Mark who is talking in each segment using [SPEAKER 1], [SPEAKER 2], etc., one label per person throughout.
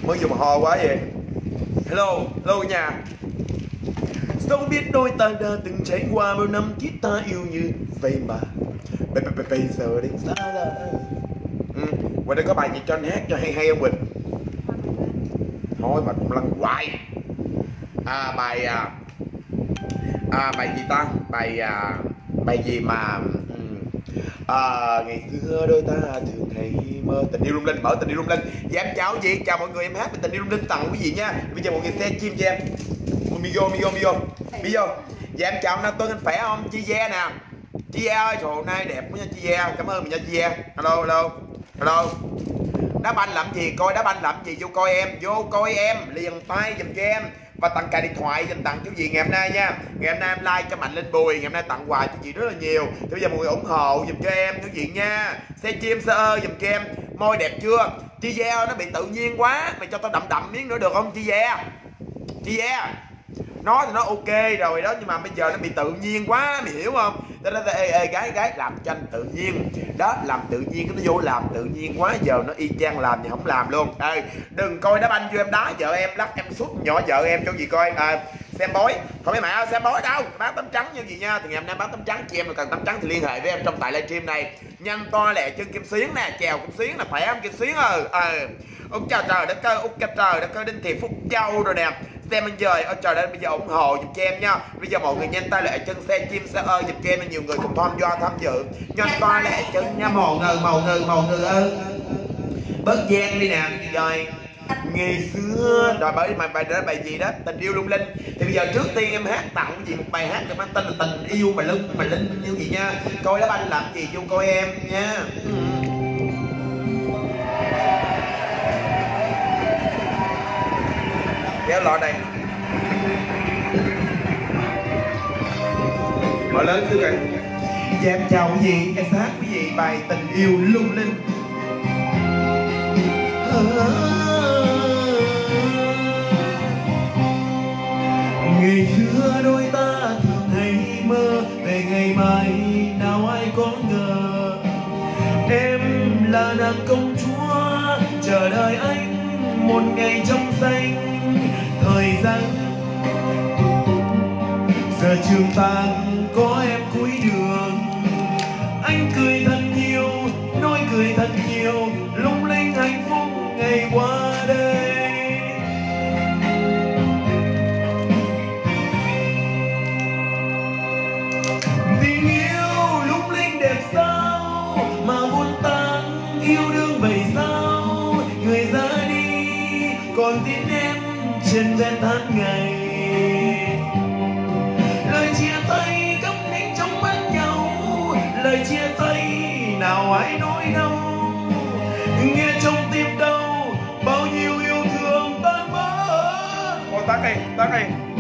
[SPEAKER 1] Mới vừa mà ho quá vậy. Hello, hello cả nhà. Sao biết đôi ta đã từng trải qua bao năm thiết ta yêu như vậy mà bây giờ đến xa ra. Ngoài đây có bài gì cho anh hát cho hay hay không Quỳnh? Thôi mà cũng lăn hoài. Bài gì ta? Bài gì mà ngày xưa đôi ta thường hay mơ tình yêu lung linh, mở tình yêu lung linh. Dạ em chào gì, chào mọi người, em hát về tình yêu lung linh tặng quý vị nha. Bây giờ mọi người xem chim cho em. Mi vô. Dạ em chào anh Tuấn, anh khỏe không? Chị Ve nè. Chị Ve ơi, trời nay đẹp quá nha chị Ve. Cảm ơn mình nha chị Ve. Hello. Đá banh làm gì? Coi đá banh làm gì? Vô coi em, liền tay giùm cho em. Và tặng cài điện thoại dành tặng chú gì ngày hôm nay nha. Ngày hôm nay em like cho Mạnh Linh Bùi, ngày hôm nay tặng quà cho chị rất là nhiều. Thì bây giờ mọi người ủng hộ dùm cho em chú gì nha. Xe chim xe ơ dùm cho em. Môi đẹp chưa? Chị Ve nó bị tự nhiên quá, mày cho tao đậm miếng nữa được không chị Ve? Nó thì nó ok rồi đó, nhưng mà bây giờ nó bị tự nhiên quá, mày hiểu không? Đó gái làm cho anh tự nhiên đó, làm tự nhiên cái nó vô làm tự nhiên quá, giờ nó y chang làm thì không làm luôn. Đừng coi đá banh vô em đá vợ em, lắc em sút nhỏ vợ em cho gì coi. Xem bói thôi mấy mẹ ơi, xem bói đâu bán tấm trắng như gì nha. Thì ngày hôm nay bán tấm trắng, chị em cần tấm trắng thì liên hệ với em trong tại livestream này. Nhanh to lẹ chân Kim Xuyến nè, chèo Kim Xuyến là khỏe không Kim Xuyến ơi. Ông chào trời đất ơi, trời đất ơi, Đinh Thị Phúc Châu rồi nè. Xem anh trời ơi trời ơi, bây giờ ủng hộ giùm cho em nha. Bây giờ mọi người nhanh tay lẹ chân xe chim xe ơi giùm cho em, nhiều người cũng tham dự. Nhanh tay lẹ chân nha, màu ngừ ơi. Bớt gian đi nè rồi. Ngày xưa rồi bởi mà bài gì đó tình yêu lung linh. Thì bây giờ trước tiên em hát tặng gì một bài hát được mang tên là tình yêu mà linh như gì nha. Coi đá banh làm gì vô coi em nha. Kéo lọ đây. Mở lớn xíu kìa. Dạ em chào quý vị, em hát quý vị bài tình yêu lung linh. Ngày xưa đôi ta thường hay mơ về ngày mai, nào ai có ngờ em là nàng công chúa chờ đợi anh một ngày trong xanh. Thời gian giờ trường tàn có em cuối đường, anh cười thật nhiều, nói cười thật nhiều, lung linh hạnh phúc ngày qua đây. Tình yêu lung linh đẹp sao mà buồn tan, yêu đương vậy sao người ra đi còn tin em trên ven tháng ngày. Lời chia tay câm nín trong mắt nhau, lời chia tay nào ai nói đâu, nghe trong tim đau bao nhiêu yêu thương tan vỡ. Ôi tắt đi.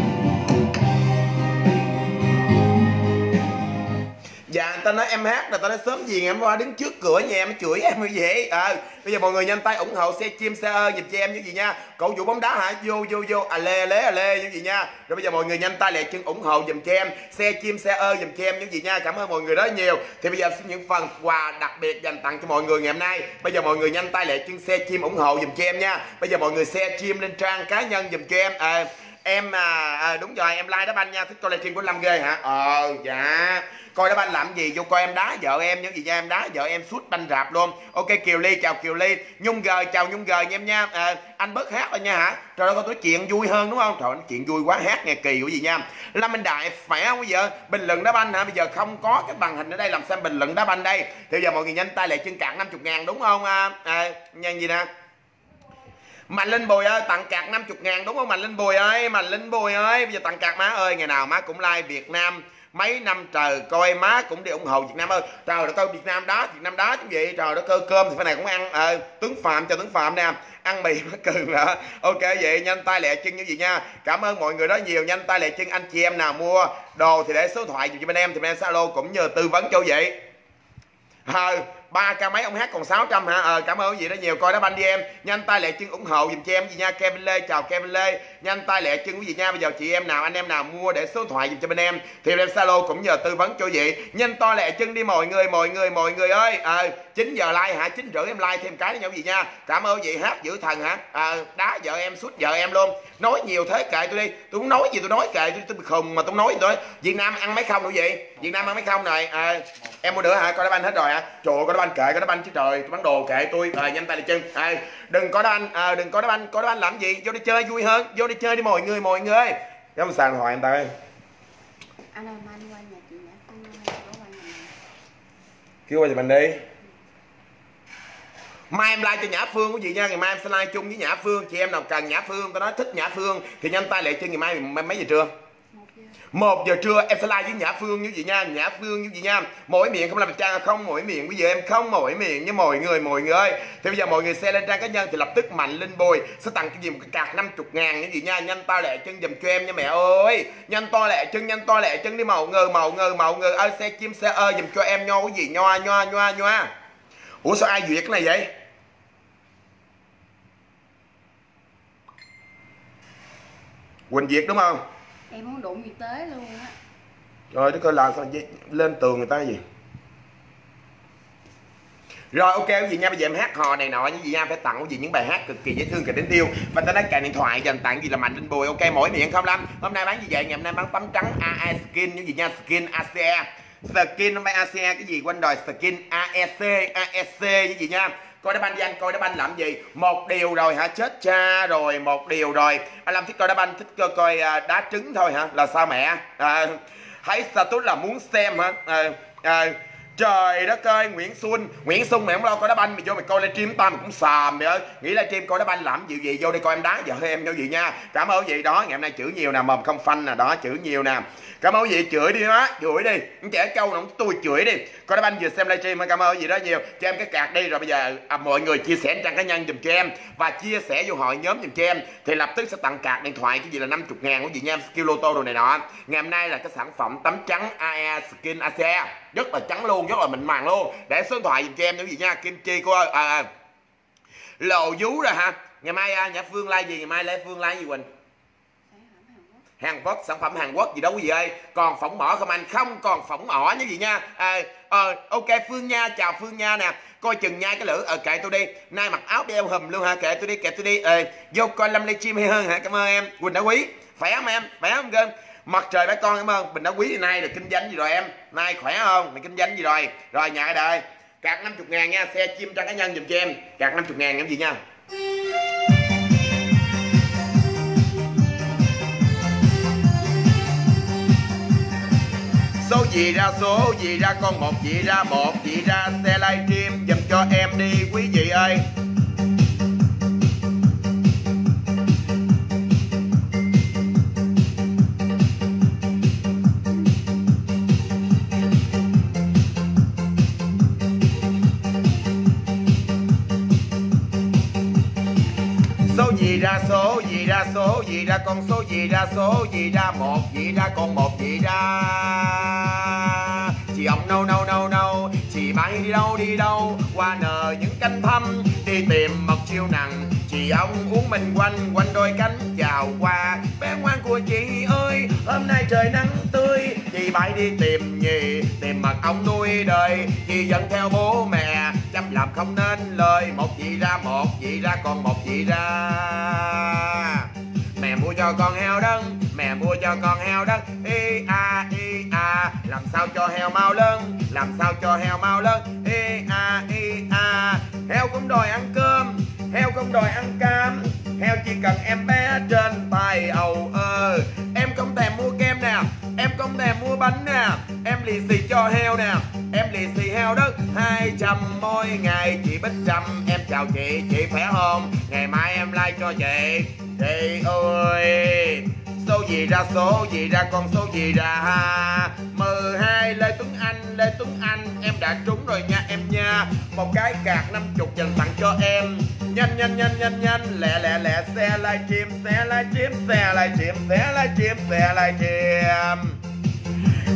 [SPEAKER 1] Dạ ta nói em hát là ta nói sớm gì em qua đứng trước cửa nhà em chửi em như vậy. Bây giờ mọi người nhanh tay ủng hộ xe chim xe ơ giùm cho em như gì nha. Cổ vũ bóng đá hả? Vô lê như gì nha. Rồi bây giờ mọi người nhanh tay lẹ chân ủng hộ giùm cho em xe chim xe ơ giùm cho em như gì nha. Cảm ơn mọi người rất nhiều. Thì bây giờ xin những phần quà đặc biệt dành tặng cho mọi người ngày hôm nay. Bây giờ mọi người nhanh tay lẹ chân xe chim ủng hộ giùm cho em nha. Bây giờ mọi người xe chim lên trang cá nhân giùm cho em. Em đúng rồi, em like đá banh nha. Thích coi livestream của Lâm ghê hả? Dạ. Coi đá banh làm gì? Vô coi em đá vợ em những gì nha. Em đá vợ em sút banh rạp luôn. Ok Kiều Ly, chào Kiều Ly. Nhung Gờ, chào Nhung Gờ nha em nha. Anh bớt hát rồi nha hả? Trời ơi, có nói chuyện vui hơn đúng không? Trời ơi, chuyện vui quá, hát nghe kỳ quá gì nha. Lâm Minh Đại khỏe không bây giờ? Bình luận đá banh hả? Bây giờ không có cái màn hình ở đây, làm sao bình luận đá banh đây? Thì bây giờ mọi người nhanh tay lại chân cạn 50.000 đúng không? Nhanh gì nè. Mạnh Linh Bùi ơi, tặng cạc 50.000 đúng không Mạnh Linh Bùi ơi? Bây giờ tặng cạc má ơi, ngày nào má cũng like Việt Nam mấy năm trời, coi má cũng đi ủng hộ Việt Nam ơi. Trời đất ơi, Việt Nam đá chứ gì. Trời đất ơi, cơm thì phải này cũng ăn. Tuấn Phạm, chào Tuấn Phạm nè, ăn mì má cường hả? Ok vậy nhanh tay lẹ chân như gì nha. Cảm ơn mọi người rất nhiều. Nhanh tay lẹ chân anh chị em nào mua đồ thì để số điện thoại cho bên em, thì bên em sẽ alo cũng như tư vấn cho vậy. 3 ca mấy ông hát còn 600 hả? Cảm ơn quý vị rất nhiều, coi đá banh đi em. Nhanh tay lẹ chân ủng hộ dùm cho em gì nha. Kevin Lê, chào Kevin Lê. Nhanh tay lẹ chân quý vị nha. Bây giờ chị em nào, anh em nào mua để số điện thoại dùm cho bên em thì em Zalo cũng nhờ tư vấn cho quý vị. Nhanh to lẹ chân đi mọi người ơi. 9 giờ like hả? 9 rưỡi em like thêm cái nữa nha quý vị nha. Cảm ơn quý vị, hát dữ thần hả? Đá vợ em, suốt vợ em luôn. Nói nhiều thế kệ tôi đi. Tôi muốn nói gì tôi nói kệ, tôi bị khùng mà tôi nói gì tôi. Việt Nam ăn mấy không nữa vậy? Việt Nam ăn mấy không này? Em mua nữa hả? Coi đá banh hết rồi hả? Trời ơi, coi đá banh kệ, coi đá banh chứ trời, tôi bán đồ kệ tôi. Nhanh tay lẹ chân. Đừng có đá banh, đừng có đá banh, có đá banh làm gì? Vô đi chơi vui hơn, vô đi chơi đi mọi người ơi. Cảm ơn sàn điện thoại em ta ơi.
[SPEAKER 2] Anh ơi, mai đi qua nhà chị Nhã Phương hay có qua nhà này.
[SPEAKER 1] Kêu qua giùm mình đi. Mai em like cho Nhã Phương quý vị nha, ngày mai em sẽ like chung với Nhã Phương. Chị em nào cần Nhã Phương, tôi nói thích Nhã Phương thì nhanh tay lẹ chân. Ngày mai mấy giờ trưa? 1 giờ trưa em sẽ like với Nhã Phương như vậy nha. Nhã Phương như vậy nha. Mỗi miệng không làm trang không mỗi miệng, bây giờ em không mỗi miệng với mọi người ơi. Thì bây giờ mọi người share lên trang cá nhân thì lập tức Mạnh Linh Bùi sẽ tặng cái gì một cái card 50.000 như vậy nha. Nhanh to lẹ chân dùm cho em nha mẹ ơi. Nhanh to lẹ chân đi mọi người ơi. Xe chim xe ơi dùm cho em nho cái gì nhoa. Ủa sao ai duyệt cái này vậy? Quỳnh Việt đúng không?
[SPEAKER 2] Em muốn đụng gì tế luôn á.
[SPEAKER 1] Rồi đất ơi, làm sao lên tường người ta gì. Rồi ok quý vị nha, bây giờ em hát hò này nọ như gì nha, phải tặng quý vị những bài hát cực kỳ dễ thương kìa đến tiêu. Và ta nói cài điện thoại dành tặng gì là Mạnh Linh Bùi. Ok mỗi miệng 05. Hôm nay bán gì vậy? Ngày hôm nay bán tấm trắng AE Skin như gì nha, Skin ACE. Skin không phải ACE cái gì quanh rồi, Skin AEC như gì nha. Coi đá banh đi anh, coi đá banh làm gì? Một điều rồi hả? Chết cha rồi, một điều rồi. Anh Lâm thích coi đá banh, thích coi đá trứng thôi hả? Là sao mẹ? Thấy status là muốn xem hả? Trời đất ơi, Nguyễn Xuân mày không lo coi đá banh, mày vô mày coi livestream tao mày cũng xàm mày ơi. Nghĩ livestream coi đá banh làm gì vô đây coi em đá vợ em nhau gì nha. Cảm ơn quý vị đó, ngày hôm nay chữ nhiều nè, mầm không phanh nè, đó chữ nhiều nè. Cảm ơn quý vị, chửi đi đó, chửi đi. Những trẻ trâu nào tôi chửi đi. Coi đá banh vừa xem livestream, cảm ơn quý vị đó nhiều. Cho em cái card đi rồi bây giờ mọi người chia sẻ trang cá nhân dùm cho em và chia sẻ vô hội nhóm dùm cho em thì lập tức sẽ tặng card điện thoại cái gì là 50.000 quý vị nha, skill lô tô đồ này nọ. Ngày hôm nay là cái sản phẩm tấm trắng AE Skin ACE rất là trắng luôn, rất là mịn màng luôn. Để số điện thoại dùm cho em những gì nha. Kim Chi cô ơi, lộ vú rồi hả? Ngày mai Nhã Phương like gì? Ngày mai Lê Phương like gì Quỳnh? Hàn Quốc, sản phẩm Hàn Quốc gì đâu quý vị ơi. Còn phỏng mỏ không anh? Không còn phỏng mỏ như gì nha. Ok Phương Nha, chào Phương Nha nè. Coi chừng nhai cái lửa, kệ tôi đi. Nay mặc áo đeo hùm luôn hả? Kệ tôi đi. Vô coi Lâm livestream hay hơn hả? Cảm ơn em. Quỳnh Đá Quý, khỏe không em? Khỏe không cơm? Mặt trời bác con, cảm ơn. Bình Đá Quý thì nay được kinh doanh gì rồi em? Nay khỏe không? Mày kinh doanh gì rồi? Rồi nhà đời. Card 50.000 nha, xe chim trang cá nhân dùm cho em. Card 50.000 cái gì nha. Số gì ra con, một gì ra xe livestream dùm cho em đi quý vị ơi. Số gì ra con, số gì ra một gì ra con, một gì ra. Chị ông no chị bay đi đâu qua nờ những cánh thăm đi tìm một chiêu nặng. Chị ông uống mình quanh đôi cánh chào qua. Bé ngoan của chị ơi, hôm nay trời nắng tươi, chị bay đi tìm mật ong nuôi đời. Chị dẫn theo bố mẹ chăm làm không nên lời. Một gì ra con, một gì ra. Mẹ mua cho con heo đất, ê a, làm sao cho heo mau lớn, ê a. Heo không đòi ăn cơm, heo không đòi ăn cam, heo chỉ cần em bé trên tay ầu ơ. Em không thèm mua kem nè, em không thèm mua bánh nè, em lì xì cho heo nè, em lì xì heo đất 200 mỗi ngày. Chị Bích Trâm em chào chị khỏe không? Ngày mai em like cho chị ơi. Số gì ra con, số gì ra ha. 12 Lê Tuấn Anh em đã trúng rồi nha em nha. Một cái card 50 dành tặng cho em. Nhanh lẹ xe livestream.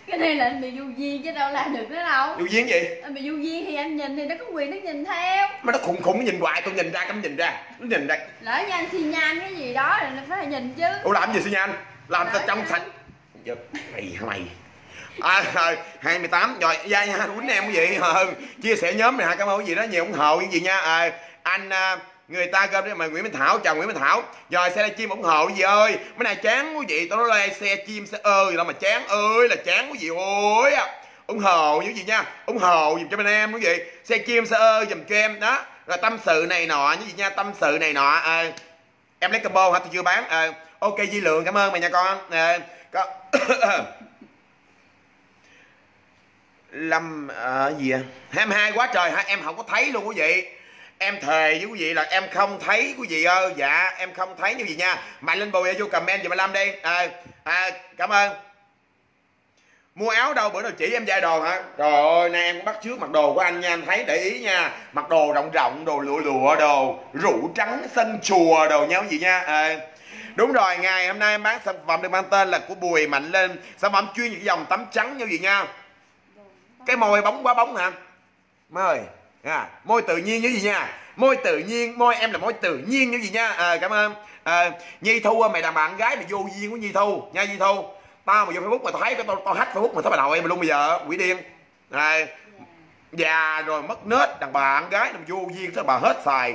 [SPEAKER 2] Cái này là anh bị vô duyên chứ đâu làm được nữa đâu.
[SPEAKER 1] Vô duyên gì?
[SPEAKER 2] Anh bị vô duyên thì anh nhìn thì nó có quyền nó nhìn theo.
[SPEAKER 1] Mà nó khùng khùng nhìn hoài, tôi nhìn ra cấm nhìn ra. Nó nhìn ra.
[SPEAKER 2] Lỡ như anh xi nhan cái gì đó thì nó phải nhìn chứ.
[SPEAKER 1] Ủa làm gì xi nhan? Làm ta trong sạch. Mày hả mày? 28 rồi gia nha quýnh em cái gì chia sẻ nhóm này cảm ơn quý vị đó nhiều ủng hộ cái gì nha. Anh người ta kêu mà Nguyễn Minh Thảo, chào Nguyễn Minh Thảo rồi xe livestream ủng hộ quý vị ơi, mấy này chán quý vị, tôi nói là xe chim xe ơi đâu mà chán ơi là chán quý vị ơi, ủng hộ những gì nha, ủng hộ dùm cho bên em quý vị, xe chim xe ơi dùm cho em đó, rồi tâm sự này nọ những gì nha, tâm sự này nọ. Em lấy combo hả, tôi chưa bán. Ok Di Lượng cảm ơn mày nha con. Có Lâm gì à? 22 quá trời hả? Em không có thấy luôn quý vị. Em thề với quý vị là em không thấy quý vị ơi. Dạ em không thấy như gì nha. Mạnh lên bùi vô comment giùm Lâm đi. Cảm ơn. Mua áo đâu, bữa nào chỉ em giai đồ hả? Trời ơi nay em cũng bắt chước mặc đồ của anh nha, anh thấy để ý nha. Mặc đồ rộng rộng, đồ lụa lụa, đồ rượu trắng sân chùa đồ nha quý vị nha. Đúng rồi, ngày hôm nay em bán sản phẩm được mang tên là của Bùi Mạnh Lên, sản phẩm chuyên những dòng tắm trắng như gì nha. Cái môi bóng quá bóng hả? Má ơi, môi tự nhiên như gì nha. Môi tự nhiên, môi em là môi tự nhiên như gì nha. Cảm ơn. Nhi Thu mày đàn bạn gái mày vô duyên của Nhi Thu nha. Nhi Thu, tao mà vô Facebook mà tao thấy tao hack Facebook mà tao bà đầu em luôn bây giờ, quỷ điên. Già rồi mất nết, đàn bạn gái vô duyên sao bà hết xài.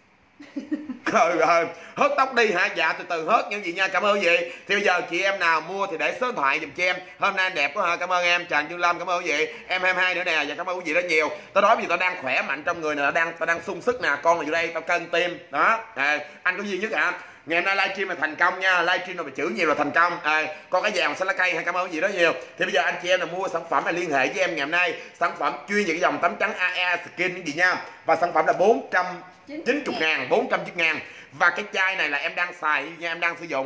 [SPEAKER 1] Hớt tóc đi hả? Dạ từ từ hớt những gì nha, cảm ơn gì. Thì bây giờ chị em nào mua thì để số điện thoại dùm cho em. Hôm nay anh đẹp quá hả? Cảm ơn em. Trần Dương Lâm cảm ơn quý vị. Em 22 nữa nè, và cảm ơn quý vị rất nhiều. Tao nói vì tao đang khỏe mạnh trong người nè, tao đang sung sức nè, con là vô đây tao cân tim đó. Anh có duyên nhất hả? Ngày hôm nay livestream là thành công nha, livestream là chữ nhiều là thành công. Con cái vàng xanh lá cây hay cảm ơn quý vị đó nhiều. Thì bây giờ anh chị em nào mua sản phẩm là liên hệ với em ngày hôm nay. Sản phẩm chuyên về cái dòng tắm trắng AE Skin cái gì nha. Và sản phẩm là 490.000, 490.000. Và cái chai này là em đang xài nha, em đang sử dụng.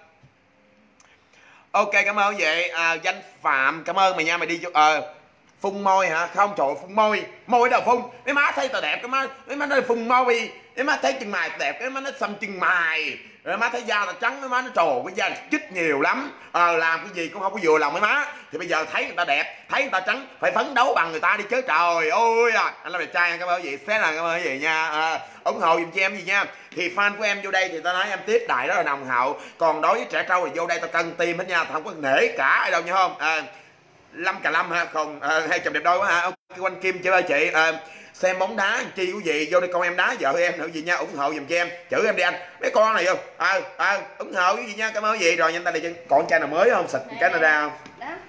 [SPEAKER 1] Ok cảm ơn vậy. Danh Phạm cảm ơn mày nha, mày đi cho phun môi hả? Không trời, phun môi đâu phun. Mấy má thấy tao đẹp, cái má mấy má nói phun môi. Mấy má thấy chân mày tao đẹp, cái má nó xăm chân mày. Rồi má thấy da tao trắng, mấy má nó trồ cái da chích nhiều lắm. Làm cái gì cũng không có vừa lòng mấy má. Thì bây giờ thấy người ta đẹp, thấy người ta trắng, phải phấn đấu bằng người ta đi chứ trời ơi. Anh làm đẹp trai cảm ơn gì, xé là cảm ơn gì nha. Ủng hộ giùm cho em gì nha. Thì fan của em vô đây thì tao nói em tiếp đại rất là nồng hậu. Còn đối với trẻ trâu thì vô đây tao cân tim hết nha, tao không có nể cả ai đâu nha không. Lâm Cà Lâm ha, không hai chồng đẹp đôi quá hả? Ok Quanh Kim chị ơi chị. Xem bóng đá chi quý vị vô đây con em đá vợ em nữa gì nha, ủng hộ giùm cho em, chữ em đi anh mấy con này vô. Ủng hộ cái gì nha, cảm ơn gì. Rồi nhanh tay đi, còn chai nào mới không, xịt cái nào ra không?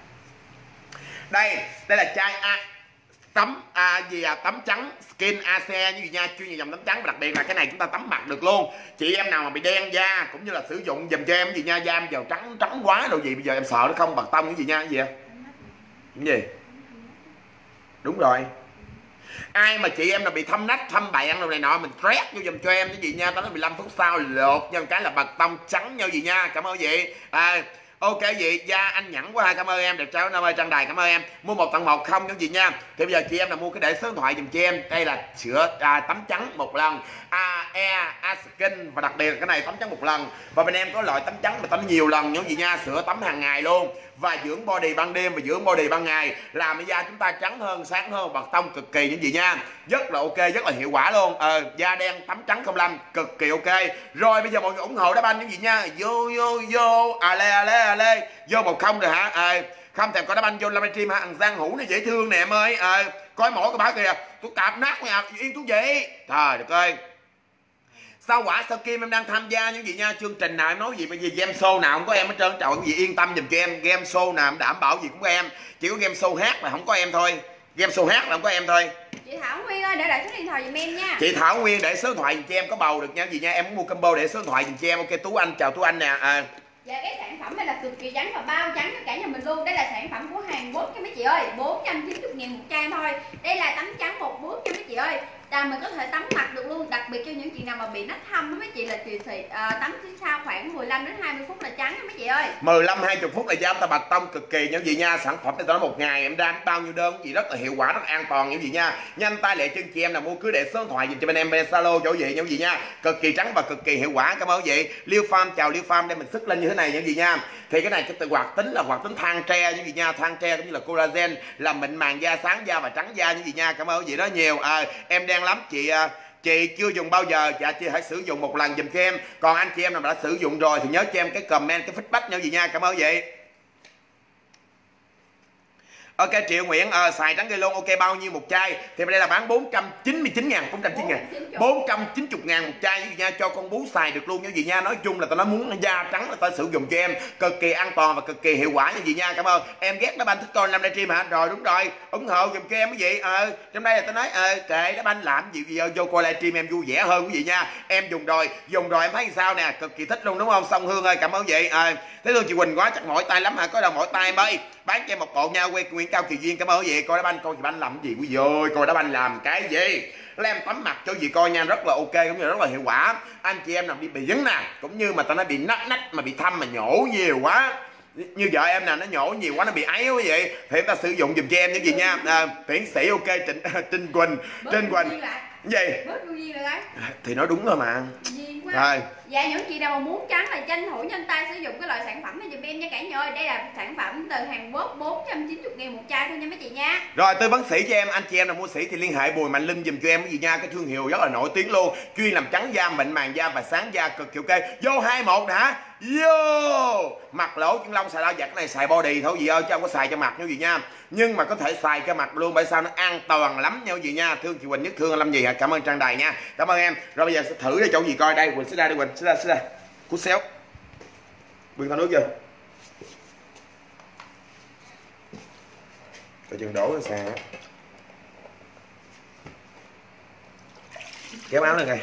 [SPEAKER 1] Đây là chai tắm tắm trắng skin ACE như gì nha, chuyên về dòng tắm trắng. Và đặc biệt là cái này chúng ta tắm mặt được luôn. Chị em nào mà bị đen da cũng như là sử dụng dùm cho em cái gì nha, da em giờ trắng quá đâu gì, bây giờ em sợ nó không bật tông cái gì nha. Cái gì vậy? Cái gì? Đúng rồi. Ai mà chị em nào bị thâm nách thâm bạn rồi này nọ mình trét vô dùm cho em cái gì nha, tao nói 15 phút sau lột nha cái là bật tông trắng nhau gì nha, cảm ơn chị. Ok gì, da anh nhẵn quá ha, cảm ơn em, đẹp trai Nam ơi, Trang Đài cảm ơn em. Mua 1 tặng 1 không những gì nha. Thì bây giờ chị em nào mua cái để số điện thoại dùm cho em. Đây là sữa tắm trắng một lần AE Skin, và đặc biệt là cái này tắm trắng một lần. Và bên em có loại tắm trắng mà tắm nhiều lần những gì nha, sữa tắm hàng ngày luôn. Và dưỡng body ban đêm và dưỡng body ban ngày, làm cho da chúng ta trắng hơn, sáng hơn, bật tông cực kỳ những gì nha. Rất là ok, rất là hiệu quả luôn. Da đen tắm trắng không lanh, cực kỳ ok. Rồi bây giờ mọi người ủng hộ đá banh những gì nha. Vô ale vô 1-0 rồi hả? Không thèm có đá banh vô livestream hả? Thằng Giang Hữu này dễ thương nè em ơi. Coi mỗi cái báo kìa, tôi cạp nát nha, yên thú gì. Trời đất ơi. Sau quả sau kim em đang tham gia những gì nha, chương trình nào em nói gì bởi vì game show nào không có em hết trơn. Trời quý vị yên tâm giùm cho em, game show nào em đảm bảo gì cũng có em, chỉ có game show hát là không có em thôi, game show hát là không có em thôi.
[SPEAKER 2] Chị Thảo Nguyên ơi để lại số điện thoại giùm em nha.
[SPEAKER 1] Chị Thảo Nguyên để số điện thoại giùm cho em, có bầu được nha gì nha, em muốn mua combo để số điện thoại giùm cho em. Ok Tú Anh, chào Tú Anh nè.
[SPEAKER 2] Dạ cái sản phẩm này là cực kỳ trắng và bao trắng cho cả nhà mình luôn. Đây là sản phẩm của Hàn Quốc nha mấy chị ơi, 490.000 một chai thôi. Đây là tắm trắng một bước nha mấy chị ơi. Và mình có thể tắm mặt được luôn, đặc biệt cho những chị nào mà bị nách thâm á mấy chị, là chị tắm sau khoảng 15 đến 20 phút là trắng đó mấy chị ơi.
[SPEAKER 1] 15-20 phút là da ta bạch tông cực kỳ những gì nha. Sản phẩm này tao nói một ngày em ra bao nhiêu đơn gì rất là hiệu quả, rất an toàn những gì nha. Nhanh tay lẹ chân chị em nào mua cứ để số điện thoại dùm cho bên em bên Zalo chỗ gì những gì nha. Cực kỳ trắng và cực kỳ hiệu quả. Cảm ơn chị. Liêu Farm chào Liêu Farm, đây mình sức lên như thế này những gì nha. Thì cái này cái từ hoạt tính là hoạt tính than tre những gì nha, than tre cũng như là collagen, làm mịn màng da, sáng da và trắng da những gì nha. Cảm ơn chị đó nhiều. Em đen lắm chị chưa dùng bao giờ, dạ chị hãy sử dụng một lần dùm cho em. Còn anh chị em nào đã sử dụng rồi thì nhớ cho em cái comment, cái feedback nhau gì nha. Cảm ơn chị. Ok Triệu Nguyễn xài trắng cây lôn ok bao nhiêu một chai? Thì đây là bán 499 ngàn, 490 ngàn một chai như nha, cho con bú xài được luôn như gì nha. Nói chung là tao nói muốn da trắng là tao sử dụng cho em, cực kỳ an toàn và cực kỳ hiệu quả như gì nha. Cảm ơn em. Ghét đá banh thích coi làm livestream hả? Rồi đúng rồi, ủng hộ giùm cho em cái gì. Trong đây là tao nói kệ đá banh làm gì vô coi livestream em vui vẻ hơn quý vị nha. Em dùng rồi em thấy sao nè, cực kỳ thích luôn đúng không? Song Hương ơi cảm ơn chị. Thế thương chị Quỳnh quá, chắc mỏi tay lắm hả? Có đầu mỏi tay em ơi, bán cho em một bộ nha. Quê Nguyễn Cao Kỳ Duyên cảm ơn chị. Coi đá banh, coi chị banh làm cái gì quý vị ơi, coi đá banh làm cái gì, lấy em tắm mặt cho gì coi nha, rất là ok cũng như rất là hiệu quả. Anh chị em nào bị dứng nè, cũng như mà tao nói bị nách mà bị thâm mà nhổ nhiều quá, như vợ em nè nó nhổ nhiều quá nó bị ấy quý vị, thì em ta sử dụng dùm cho em những gì nha. Tiến sĩ ok Trinh Quỳnh gì thì nói đúng rồi mà.
[SPEAKER 2] Rồi. Dạ những chị nào mà muốn trắng là tranh thủ nhanh tay sử dụng cái loại sản phẩm này dùm em nha cả nhà ơi. Đây là sản phẩm từ Hàn Quốc, 490 ngàn một chai thôi nha mấy chị nha.
[SPEAKER 1] Rồi tư vấn sĩ cho em, anh chị em nào mua sĩ thì liên hệ Bùi Mạnh Linh dùm cho em cái gì nha, cái thương hiệu rất là nổi tiếng luôn, chuyên làm trắng da, mịn màng da và sáng da, cực kỳ ok. Vô 21 hả? Vô mặt lỗ chân lông xài đâu, dạ cái này xài body thôi gì ơi chứ không có xài cho mặt như gì nha, nhưng mà có thể xài cho mặt luôn, bởi sao nó an toàn lắm nhau gì nha. Thương chị Quỳnh nhất thương làm gì hả? Cảm ơn Trang Đài nha, cảm ơn em. Rồi bây giờ sẽ thử để chỗ gì coi. Đây Quỳnh xích ra đi, Quỳnh xích ra cút xéo bưng thao nước chưa coi chừng đổ ra sàn á, kéo áo lên kìa.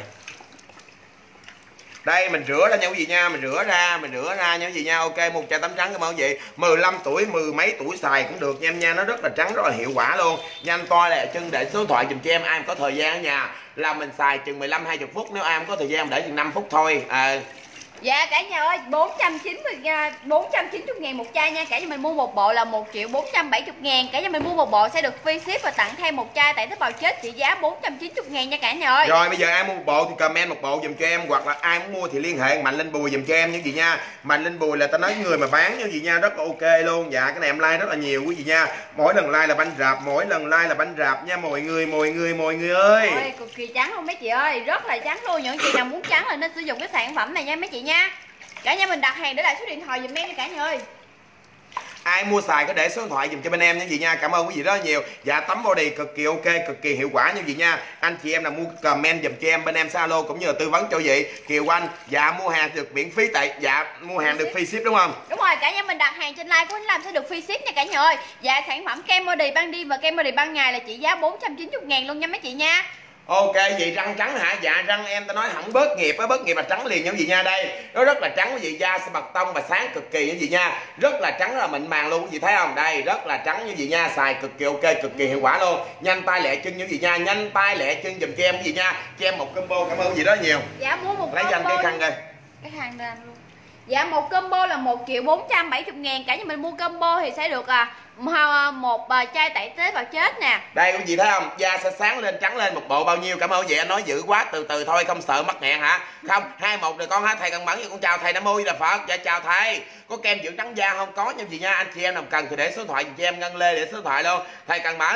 [SPEAKER 1] Đây mình rửa ra nha quý vị nha, mình rửa ra nha quý vị nha. Ok một chai tắm trắng cảm ơn quý vị, 15 tuổi mười mấy tuổi xài cũng được nha em nha, nó rất là trắng rất là hiệu quả luôn. Nhanh toi lẹ chân để số điện thoại dùm cho em, ai có thời gian ở nhà là mình xài chừng 15-20 phút, nếu ai không có thời gian để chừng 5 phút thôi.
[SPEAKER 2] Dạ cả nhà ơi, 490 ngàn một chai nha. Cả nhà mình mua một bộ là 1.470 ngàn. Cả nhà mình mua một bộ sẽ được free ship và tặng thêm một chai tại tế bào chết trị giá 490 ngàn nha cả nhà ơi.
[SPEAKER 1] Rồi bây giờ ai mua một bộ thì comment một bộ dùm cho em, hoặc là ai muốn mua thì liên hệ Mạnh Linh Bùi dùm cho em như gì nha. Mạnh Linh Bùi là tao nói người mà bán như gì nha, rất là ok luôn. Dạ cái này em like rất là nhiều quý vị nha. Mỗi lần like là banh rạp, nha mọi người ơi.
[SPEAKER 2] Ôi, cực kỳ trắng luôn mấy chị ơi, rất là trắng luôn. Những chị nào muốn trắng là nên sử dụng cái sản phẩm này nha mấy chị nha. Cả nhà mình đặt hàng để lại số điện thoại dùm em nha cả nhà ơi.
[SPEAKER 1] Ai mua xài có để số điện thoại dùm cho bên em như gì nha. Cảm ơn quý vị rất là nhiều. Dạ tắm body cực kỳ ok, cực kỳ hiệu quả như gì nha. Anh chị em nào mua comment dùm cho em, bên em Zalo cũng như là tư vấn cho chị Kiều Anh. Dạ mua hàng được miễn phí tại mua hàng được free ship đúng không?
[SPEAKER 2] Đúng rồi, cả nhà mình đặt hàng trên like của anh Lam sẽ được free ship nha cả nhà ơi. Dạ sản phẩm kem body ban đêm và kem body ban ngày là trị giá 490 ngàn luôn nha mấy chị nha.
[SPEAKER 1] Ok vậy răng trắng hả? Dạ răng em ta nói hẳn bớt nghiệp á, bớt nghiệp là trắng liền như gì nha. Đây nó rất là trắng quý vị, da sẽ bật tông và sáng cực kỳ như gì nha, rất là trắng, rất là mịn màng luôn quý vị thấy không? Đây rất là trắng như gì nha, xài cực kỳ ok, cực kỳ hiệu quả luôn. Nhanh tay lẹ chân như gì nha, nhanh tay lẹ chân dùm cho em cái gì nha, cho em một combo. Cảm ơn quý vị rất nhiều.
[SPEAKER 2] Dạ mua một
[SPEAKER 1] lấy dành cái khăn coi,
[SPEAKER 2] cái khăn ra luôn. Dạ một combo là 1.470 ngàn. Cả nhà mình mua combo thì sẽ được một chai tẩy tế bào chết nè.
[SPEAKER 1] đây quý vị thấy không, da sẽ sáng lên trắng lên. Một bộ bao nhiêu? Cảm ơn quý vị. Anh nói dữ quá, từ từ thôi, không sợ mắc nghẹn hả? Không 21 rồi con hả? Thầy Cần Mẫn với con chào thầy Nam Mô Di Đà Phật. Dạ chào thầy. Có kem dưỡng trắng da không? Có nha gì nha. Anh chị em nào cần thì để số điện thoại cho em, Ngân Lê để số điện thoại luôn. Thầy Cần Mẫn.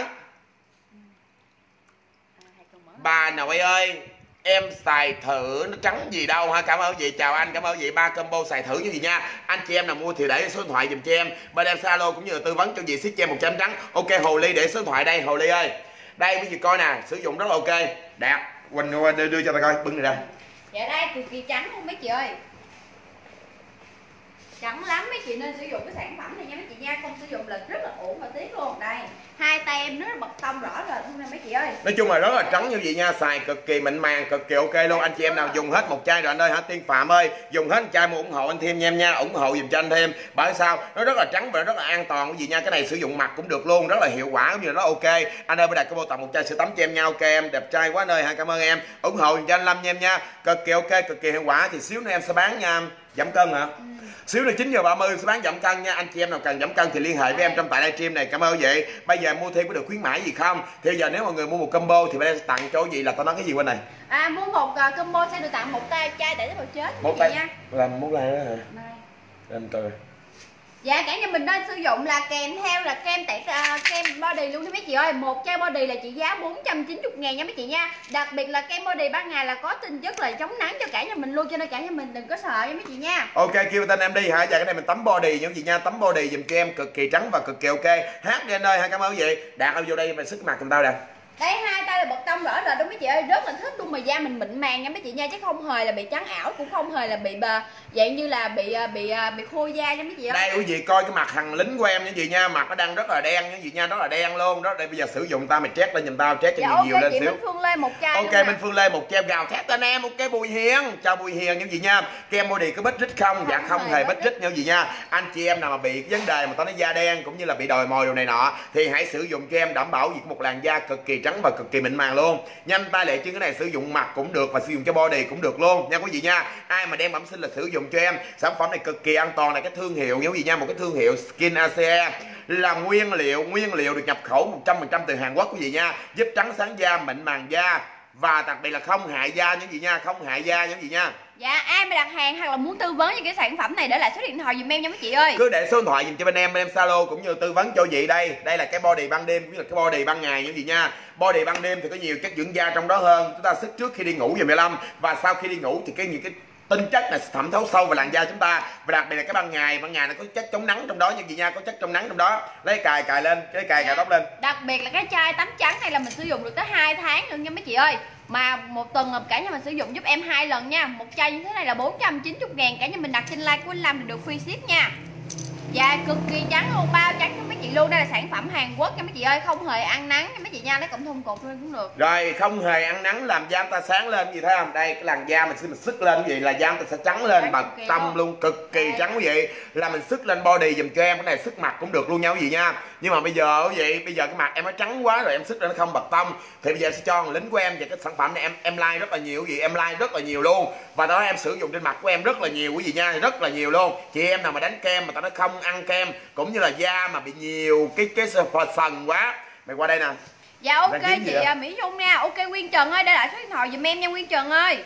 [SPEAKER 1] Bà nội ơi em xài thử nó trắng gì đâu ha. Cảm ơn quý vị, chào anh, cảm ơn quý vị. 3 combo xài thử như gì nha. Anh chị em nào mua thì để số điện thoại dùm cho em, bên em Zalo cũng như là tư vấn cho chị ship cho em 100 trắng. Ok Hồ Ly để số điện thoại đây. Hồ Ly ơi đây quý vị coi nè, sử dụng rất là ok đẹp. Quỳnh đưa cho ta coi, bưng này ra.
[SPEAKER 2] Dạ đây cực kỳ trắng luôn mấy chị ơi, trắng lắm. Mấy chị nên sử dụng cái sản phẩm này nha mấy chị nha, không sử dụng là rất là ổn và tiếc luôn. Đây hai tay em nó bật tông rõ rồi luôn nè mấy chị ơi.
[SPEAKER 1] Nói chung là rất là trắng như vậy nha, xài cực kỳ mịn màng, cực kỳ ok luôn. Anh chị em nào dùng hết một chai rồi anh ơi hả, Tiên Phạm ơi, dùng hết một chai mua ủng hộ anh thêm nha em nha, ủng hộ dùm cho anh thêm. Bởi sao? Nó rất là trắng và rất là an toàn quý vị nha. Cái này sử dụng mặt cũng được luôn, rất là hiệu quả cũng như là nó ok. Anh ơi, bữa nay có tặng một chai sữa tắm cho em nha. Ok em, đẹp trai quá anh ơi hả, cảm ơn em. Ủng hộ dùm cho anh Lâm nha em nha. Cực kỳ ok, cực kỳ hiệu quả. Thì xíu nữa em sẽ bán nha. Giảm cân hả? Xíu nữa 9h30 sẽ bán giảm cân nha. Anh chị em nào cần giảm cân thì liên hệ với em trong tại livestream này. Cảm ơn vậy. Bây giờ mua thêm có được khuyến mãi gì không? Thì giờ nếu mọi người mua một combo thì bên em sẽ tặng cho gì, là tao nói cái gì bên này?
[SPEAKER 2] Mua một combo sẽ được tặng một chai tẩy tế bào chết
[SPEAKER 1] Một tay nha. Làm món này đó hả? Em coi.
[SPEAKER 2] Dạ cả nhà mình nên sử dụng là kèm theo là kem body luôn đó mấy chị ơi. Một chai body là trị giá 490.000 nha mấy chị nha. Đặc biệt là kem body ban ngày là có tinh chất là chống nắng cho cả nhà mình luôn, cho nên cả nhà mình đừng có sợ nha mấy chị nha.
[SPEAKER 1] Ok, kêu tên em đi hả? Giờ cái này mình tắm body nha mấy chị nha, tắm body dùm cho em cực kỳ trắng và cực kỳ ok. Hát đi anh ơi, cảm ơn quý vị. Đạt vô đây mình sức mặt cùng tao nè.
[SPEAKER 2] Đây hai tay là bật tông rõ rệt đúng mấy chị ơi, rất là thích luôn, mà da mình mịn màng nha mấy chị nha, chứ không hề là bị trắng ảo, cũng không hề là bị dạng như là bị khô da nha mấy chị ơi.
[SPEAKER 1] Đây quý vị coi cái mặt thằng lính của em nha chị nha, mặt nó đang rất là đen nha chị nha, rất là đen luôn đó. Đây bây giờ sử dụng tao mày trét lên giùm tao, trét cho
[SPEAKER 2] dạ,
[SPEAKER 1] nhiều
[SPEAKER 2] okay,
[SPEAKER 1] lên
[SPEAKER 2] chị
[SPEAKER 1] xíu.
[SPEAKER 2] Minh Phương Lê một chai.
[SPEAKER 1] Ok Minh Phương Lê một chai gào thét tên em. Ok Bùi Hiền, chào Bùi Hiền nha chị nha. Kem body có bít rít không? Dạ không hề bít rít nha chị nha. Anh chị em nào mà bị vấn đề mà tao nói da đen cũng như là bị đồi mồi đồ này nọ thì hãy sử dụng cho em, đảm bảo việc một làn da cực kỳ trắng và cực kỳ mịn màng luôn. Nhanh tay lẹ chân, cái này sử dụng mặt cũng được và sử dụng cho body cũng được luôn nha quý vị nha. Ai mà đem bẩm sinh là sử dụng cho em. Sản phẩm này cực kỳ an toàn, này cái thương hiệu nha quý vị nha, một cái thương hiệu Skin ACE là nguyên liệu được nhập khẩu 100% từ Hàn Quốc quý vị nha, giúp trắng sáng da, mịn màng da và đặc biệt là không hại da nha quý vị nha, không hại da nha quý vị nha.
[SPEAKER 2] Dạ, ai mà đặt hàng hoặc là muốn tư vấn về cái sản phẩm này để lại số điện thoại dùm em nha mấy chị ơi.
[SPEAKER 1] Cứ để số điện thoại dùm cho bên em Zalo cũng như tư vấn cho chị. Đây là cái body ban đêm cũng như là cái body ban ngày nha quý vị nha. Body ban đêm thì có nhiều chất dưỡng da trong đó hơn, chúng ta sức trước khi đi ngủ dùm 15, và sau khi đi ngủ thì những cái tinh chất này sẽ thẩm thấu sâu vào làn da chúng ta. Và đặc biệt là cái ban ngày nó có chất chống nắng trong đó nha chị nha, có chất chống nắng trong đó. Lấy cài lên, cái cài tóc lên.
[SPEAKER 2] Đặc biệt là cái chai tắm trắng này là mình sử dụng được tới 2 tháng luôn nha mấy chị ơi. Mà một tuần là cả nhà mình sử dụng giúp em 2 lần nha. Một chai như thế này là 490.000, cả nhà mình đặt trên like của anh Lâm thì được free ship nha. Dạ cực kỳ trắng luôn, bao trắng cho mấy chị luôn. Đây là sản phẩm Hàn Quốc nha mấy chị ơi, không hề ăn nắng nha mấy chị nha, lấy cộng thun cột lên cũng được.
[SPEAKER 1] Rồi không hề ăn nắng làm da ta sáng lên gì thấy không? Đây cái làn da mình sức lên cái gì là da ta sẽ trắng lên bằng tông luôn, cực kỳ trắng quý vị. Là mình sức lên body dùm cho em, cái này sức mặt cũng được luôn nha quý vị nha. Nhưng mà bây giờ quý vị, bây giờ cái mặt em nó trắng quá rồi, em sức lên nó không bật tông thì bây giờ sẽ cho lính của em về cái sản phẩm này em like rất là nhiều quý vị, em like rất là nhiều luôn. Và đó em sử dụng trên mặt của em rất là nhiều quý vị nha, rất là nhiều luôn. Chị em nào mà đánh kem mà tao nói không ăn kem cũng như là da mà bị nhiều cái sần quá, mày qua đây nè.
[SPEAKER 2] Dạ ok chị Mỹ Dung nha. Ok Nguyên Trần ơi, để lại số điện thoại dùm em nha Nguyên Trần ơi.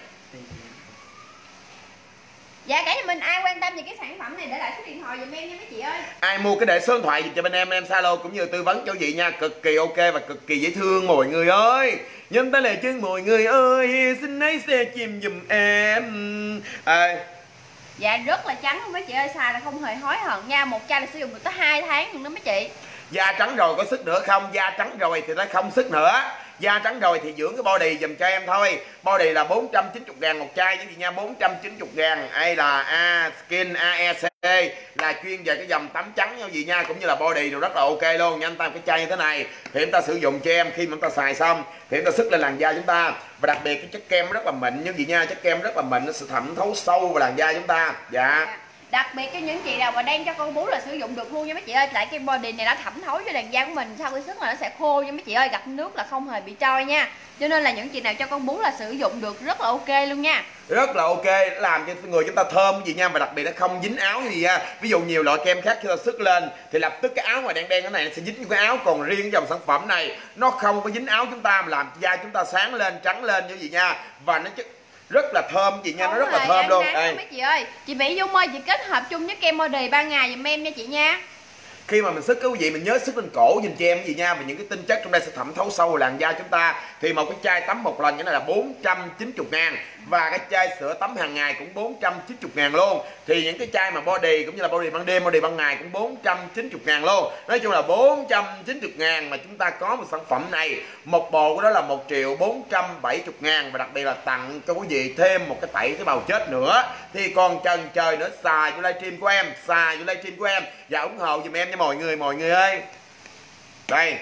[SPEAKER 2] Dạ cả nhà mình ai quan tâm về cái sản phẩm này để lại số điện thoại dùm em nha mấy chị ơi.
[SPEAKER 1] Ai mua cái để số điện thoại dùm cho bên em Zalo cũng như tư vấn cho chị nha, cực kỳ ok và cực kỳ dễ thương mọi người ơi. Nhân tay lệ chân mọi người ơi, xin hãy xe chìm dùm em.
[SPEAKER 2] Dạ rất là trắng luôn mấy chị ơi, xài là không hề hối hận nha. Một chai là sử dụng được tới 2 tháng luôn đó mấy chị.
[SPEAKER 1] Da trắng rồi có sức nữa không? Da trắng rồi thì nó không sức nữa. Da trắng rồi thì dưỡng cái body dùm cho em thôi. Body là 490.000 một chai chứ gì nha, 490.000. Đây là Skin AEC, là chuyên về cái dòng tắm trắng như gì nha, cũng như là body đều rất là ok luôn. Nhanh tay cái chai như thế này thì chúng ta sử dụng cho em, khi mà chúng ta xài xong thì chúng ta sức lên làn da chúng ta. Và đặc biệt cái chất kem rất là mịn như gì nha, chất kem rất là mịn, nó sẽ thẩm thấu sâu vào làn da chúng ta. Dạ.
[SPEAKER 2] Đặc biệt cái những chị nào mà đang cho con bú là sử dụng được luôn nha mấy chị ơi. Tại cái body này nó thẩm thấu cho làn da của mình, sau khi sức là nó sẽ khô nha mấy chị ơi, gặp nước là không hề bị trôi nha. Cho nên là những chị nào cho con bú là sử dụng được rất là ok luôn nha.
[SPEAKER 1] Rất là ok, làm cho người chúng ta thơm gì nha, và đặc biệt nó không dính áo gì nha. Ví dụ nhiều loại kem khác khi ta sức lên thì lập tức cái áo mà đen đen cái này nó sẽ dính cái áo, còn riêng cái dòng sản phẩm này nó không có dính áo chúng ta, mà làm da chúng ta sáng lên, trắng lên như gì nha. Và nó rất là thơm chị nha, nó rất là thơm luôn.
[SPEAKER 2] Đây mấy chị ơi, chị Mỹ Dung ơi, chị kết hợp chung với kem body ban ngày giùm em nha chị nha.
[SPEAKER 1] Khi mà mình sức quý vị mình nhớ sức lên cổ dùm cho em gì nha, và những cái tinh chất trong đây sẽ thẩm thấu sâu vào làn da chúng ta. Thì một cái chai tắm một lần cái này là 490.000, và cái chai sữa tắm hàng ngày cũng 490.000 luôn. Thì những cái chai mà body cũng như là body ban đêm, body ban ngày cũng 490.000 luôn. Nói chung là 490.000 mà chúng ta có một sản phẩm này, một bộ của đó là 1.470.000, và đặc biệt là tặng cho quý vị thêm một cái tẩy tế bào chết nữa. Thì còn chần chờ nữa, xài vô livestream của em, xài vô livestream của em và ủng hộ giùm em nha mọi người ơi. Đây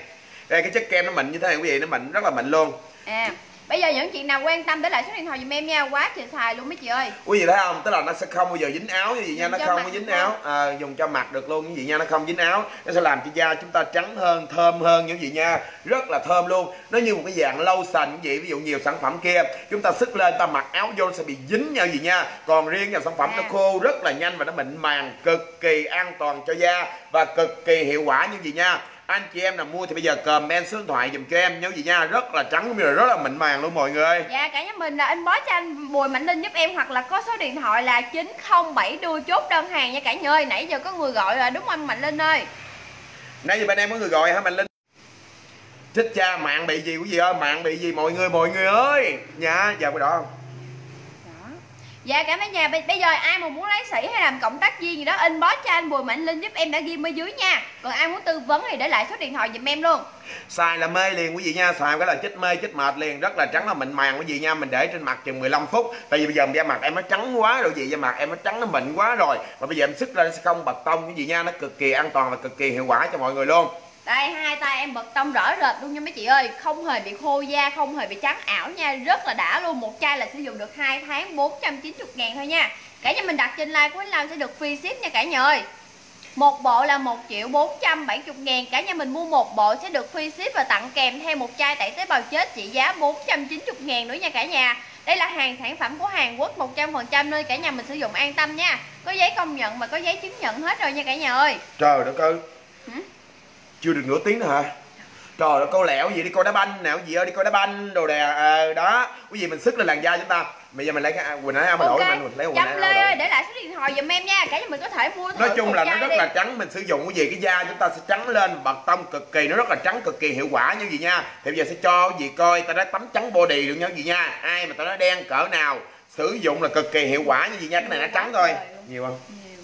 [SPEAKER 1] Đây cái chất kem nó mịn như thế này quý vị, nó mịn rất là mịn luôn.
[SPEAKER 2] Bây giờ những chị nào quan tâm để lại số điện thoại giùm em nha, quá trời xài luôn mấy chị ơi.
[SPEAKER 1] Quý vị thấy không, tức là nó sẽ không bao giờ dính áo như vậy nha, nó không có dính áo, dùng cho mặt được luôn như vậy nha, nó không dính áo, nó sẽ làm cho da chúng ta trắng hơn, thơm hơn như vậy nha, rất là thơm luôn. Nó như một cái dạng lotion như vậy, ví dụ nhiều sản phẩm kia chúng ta sức lên, ta mặc áo vô nó sẽ bị dính nhau gì nha, còn riêng dòng sản phẩm nó khô rất là nhanh và nó mịn màng, cực kỳ an toàn cho da và cực kỳ hiệu quả như vậy nha. Anh chị em nào mua thì bây giờ comment số điện thoại dùm cho em nhớ gì nha, rất là trắng cũng như là rất là mịn màng luôn mọi người.
[SPEAKER 2] Dạ cả nhà mình là inbox cho anh Bùi Mạnh Linh giúp em, hoặc là có số điện thoại là 907 đưa chốt đơn hàng nha cả nhà ơi. Nãy giờ có người gọi rồi đúng không Mạnh Linh ơi?
[SPEAKER 1] Nãy giờ bên em có người gọi hả Mạnh Linh? Thích cha mạng bị gì quý vị ơi, mạng bị gì mọi người ơi nha, giờ cái đó không?
[SPEAKER 2] Dạ cả mấy nhà, bây giờ ai mà muốn lấy sỉ hay làm cộng tác viên gì đó inbox cho anh Bùi Mạnh Linh giúp em đã ghi ở dưới nha. Còn ai muốn tư vấn thì để lại số điện thoại giùm em luôn.
[SPEAKER 1] Xài là mê liền quý vị nha, xài cái là chết mê chết mệt liền, rất là trắng là mịn màng quý vị nha. Mình để trên mặt chừng 15 phút. Tại vì bây giờ da mặt em nó trắng quá rồi gì, da mặt em nó trắng nó mịn quá rồi. Và bây giờ em sức lên sẽ không bật tông quý vị nha, nó cực kỳ an toàn và cực kỳ hiệu quả cho mọi người luôn.
[SPEAKER 2] Đây hai tay em bật tông rõ rệt luôn nha mấy chị ơi, không hề bị khô da, không hề bị trắng ảo nha, rất là đã luôn. Một chai là sử dụng được 2 tháng 490.000 thôi nha. Cả nhà mình đặt trên live của anh Lam sẽ được free ship nha cả nhà ơi. Một bộ là 1.470.000, cả nhà mình mua một bộ sẽ được free ship và tặng kèm theo một chai tẩy tế bào chết trị giá 490.000 nữa nha cả nhà. Đây là hàng sản phẩm của Hàn Quốc 100% nên cả nhà mình sử dụng an tâm nha. Có giấy công nhận và có giấy chứng nhận hết rồi nha cả nhà ơi.
[SPEAKER 1] Trời đất ơi. Chưa được nửa tiếng nữa hả? Trời ơi, câu lẹo gì đi coi đá banh nào gì ơi, đi coi đá banh đồ đè đó. Quý vị mình sức lên làn da chúng ta. Bây giờ mình lấy cái quần áo đổi mình lấy quần áo.
[SPEAKER 2] Lê ơi, để lại số điện thoại giùm em nha, cả nhà mình có thể mua thử.
[SPEAKER 1] Nói chung là nó rất là trắng, mình sử dụng cái gì cái da chúng ta sẽ trắng lên, bật tông cực kỳ, nó rất là trắng cực kỳ hiệu quả như vậy nha. Thì bây giờ sẽ cho quý vị coi ta nói tấm trắng body được nha quý vị nha. Ai mà ta nói đen cỡ nào sử dụng là cực kỳ hiệu quả như vậy nha, cái này nó trắng thôi. Nhiều không?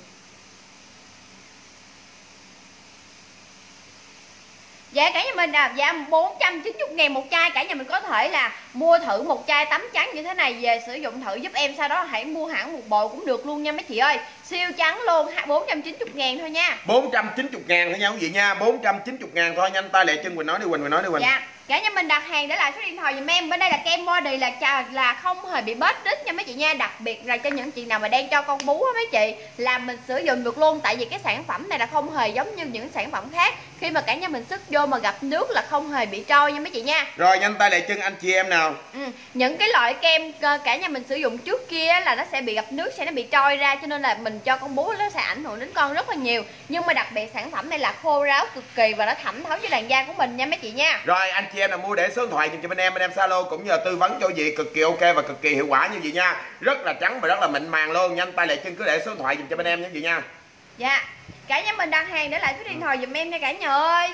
[SPEAKER 2] Dạ cả nhà mình giá 490.000 một chai, cả nhà mình có thể là mua thử một chai tắm trắng như thế này về sử dụng thử giúp em, sau đó hãy mua hẳn một bộ cũng được luôn nha mấy chị ơi. Siêu trắng luôn, 490.000 thôi nha.
[SPEAKER 1] 490.000 thôi nha quý vị nha, 490.000 thôi. Nhanh tay lẹ chân Quỳnh nói đi Quỳnh, nói đi Quỳnh.
[SPEAKER 2] Dạ. Cả nhà mình đặt hàng để lại số điện thoại giùm em. Bên đây là kem body là không hề bị bết đít nha mấy chị nha. Đặc biệt là cho những chị nào mà đang cho con bú á mấy chị, là mình sử dụng được luôn. Tại vì cái sản phẩm này là không hề giống như những sản phẩm khác. Khi mà cả nhà mình sức vô mà gặp nước là không hề bị trôi nha mấy chị nha.
[SPEAKER 1] Rồi nhanh tay lẹ chân anh chị em nào.
[SPEAKER 2] Những cái loại kem cả nhà mình sử dụng trước kia là nó sẽ bị gặp nước, sẽ nó bị trôi ra, cho nên là mình cho con bú nó sẽ ảnh hưởng đến con rất là nhiều. Nhưng mà đặc biệt sản phẩm này là khô ráo cực kỳ và nó thẩm thấu với làn da của mình nha mấy chị nha.
[SPEAKER 1] Rồi anh chị em nào mua để số điện thoại dùm cho bên em Zalo cũng như là tư vấn cho chị cực kỳ ok và cực kỳ hiệu quả như vậy nha. Rất là trắng và rất là mịn màng luôn. Nhanh tay lẹ chân cứ để số điện thoại dùm cho bên em như vậy nha.
[SPEAKER 2] Dạ. Cả nhà mình đặt hàng để lại số điện thoại dùm em nha cả nhà ơi.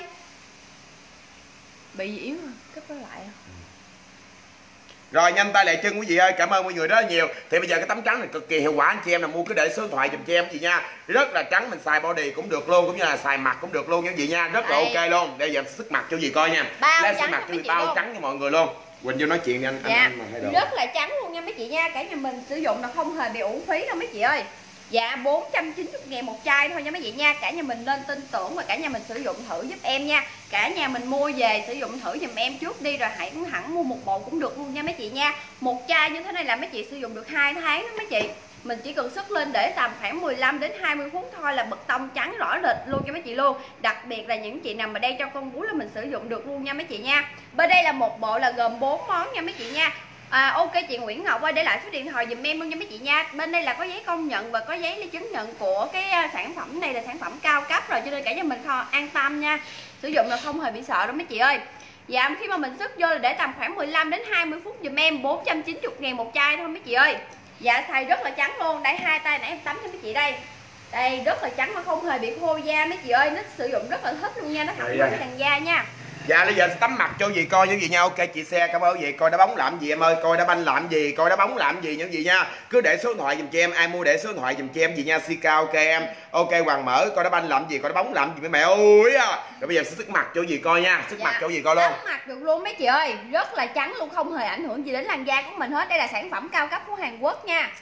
[SPEAKER 2] Bị gì yếu hả? Cất nó lại không?
[SPEAKER 1] Rồi nhanh tay lẹ chân quý vị ơi, cảm ơn mọi người rất là nhiều. Thì bây giờ cái tấm trắng này cực kỳ hiệu quả, anh chị em nào mua cứ để số điện thoại dùm cho em gì nha. Rất là trắng, mình xài body cũng được luôn, cũng như là xài mặt cũng được luôn nha chị nha, rất là ok luôn. Để giờ sức mặt cho gì coi nha. Lên sức mặt cho gì bao trắng cho mọi người luôn. Quỳnh vô nói chuyện với anh mà hay đồ.
[SPEAKER 2] Rất là trắng luôn nha mấy chị nha, cả nhà mình sử dụng là không hề bị uổng phí đâu mấy chị ơi. Dạ 490.000 một chai thôi nha mấy chị nha. Cả nhà mình nên tin tưởng và cả nhà mình sử dụng thử giúp em nha. Cả nhà mình mua về sử dụng thử giùm em trước đi, rồi hãy hẳn mua một bộ cũng được luôn nha mấy chị nha. Một chai như thế này là mấy chị sử dụng được 2 tháng đó mấy chị. Mình chỉ cần sức lên để tầm khoảng 15 đến 20 phút thôi là bật tông trắng rõ rệt luôn cho mấy chị luôn. Đặc biệt là những chị nào mà đang cho con bú là mình sử dụng được luôn nha mấy chị nha. Bên đây là một bộ là gồm 4 món nha mấy chị nha. Ok chị Nguyễn Ngọc ơi, để lại số điện thoại giùm em luôn nha mấy chị nha. Bên đây là có giấy công nhận và có giấy chứng nhận của cái sản phẩm này là sản phẩm cao cấp rồi, cho nên cả nhà mình an tâm nha. Sử dụng là không hề bị sợ đâu mấy chị ơi. Dạ khi mà mình sức vô là để tầm khoảng 15 đến 20 phút giùm em, 490.000 một chai thôi mấy chị ơi. Dạ xài rất là trắng luôn. Đây hai tay nãy em tắm cho mấy chị đây. Đây rất là trắng mà không hề bị khô da mấy chị ơi, nó sử dụng rất là thích luôn nha, nó thẩm thấu làn da nha.
[SPEAKER 1] Dạ bây giờ tắm mặt cho gì coi những gì nha. Ok chị xe cảm ơn chị. Coi đá bóng làm gì em ơi, coi đá banh làm gì, coi đá bóng làm gì những gì nha. Cứ để số điện thoại dùm cho em, ai mua để số điện thoại dùm cho em gì nha. Sika ok em. Ok Hoàng mở coi đá banh làm gì, coi đá bóng làm gì mấy mẹ ơi à. Rồi bây giờ sẽ sức mặt cho gì coi nha, sức mặt cho gì coi luôn.
[SPEAKER 2] Tắm mặt được luôn mấy chị ơi, rất là trắng luôn, không hề ảnh hưởng gì đến làn da của mình hết. Đây là sản phẩm cao cấp của Hàn Quốc nha.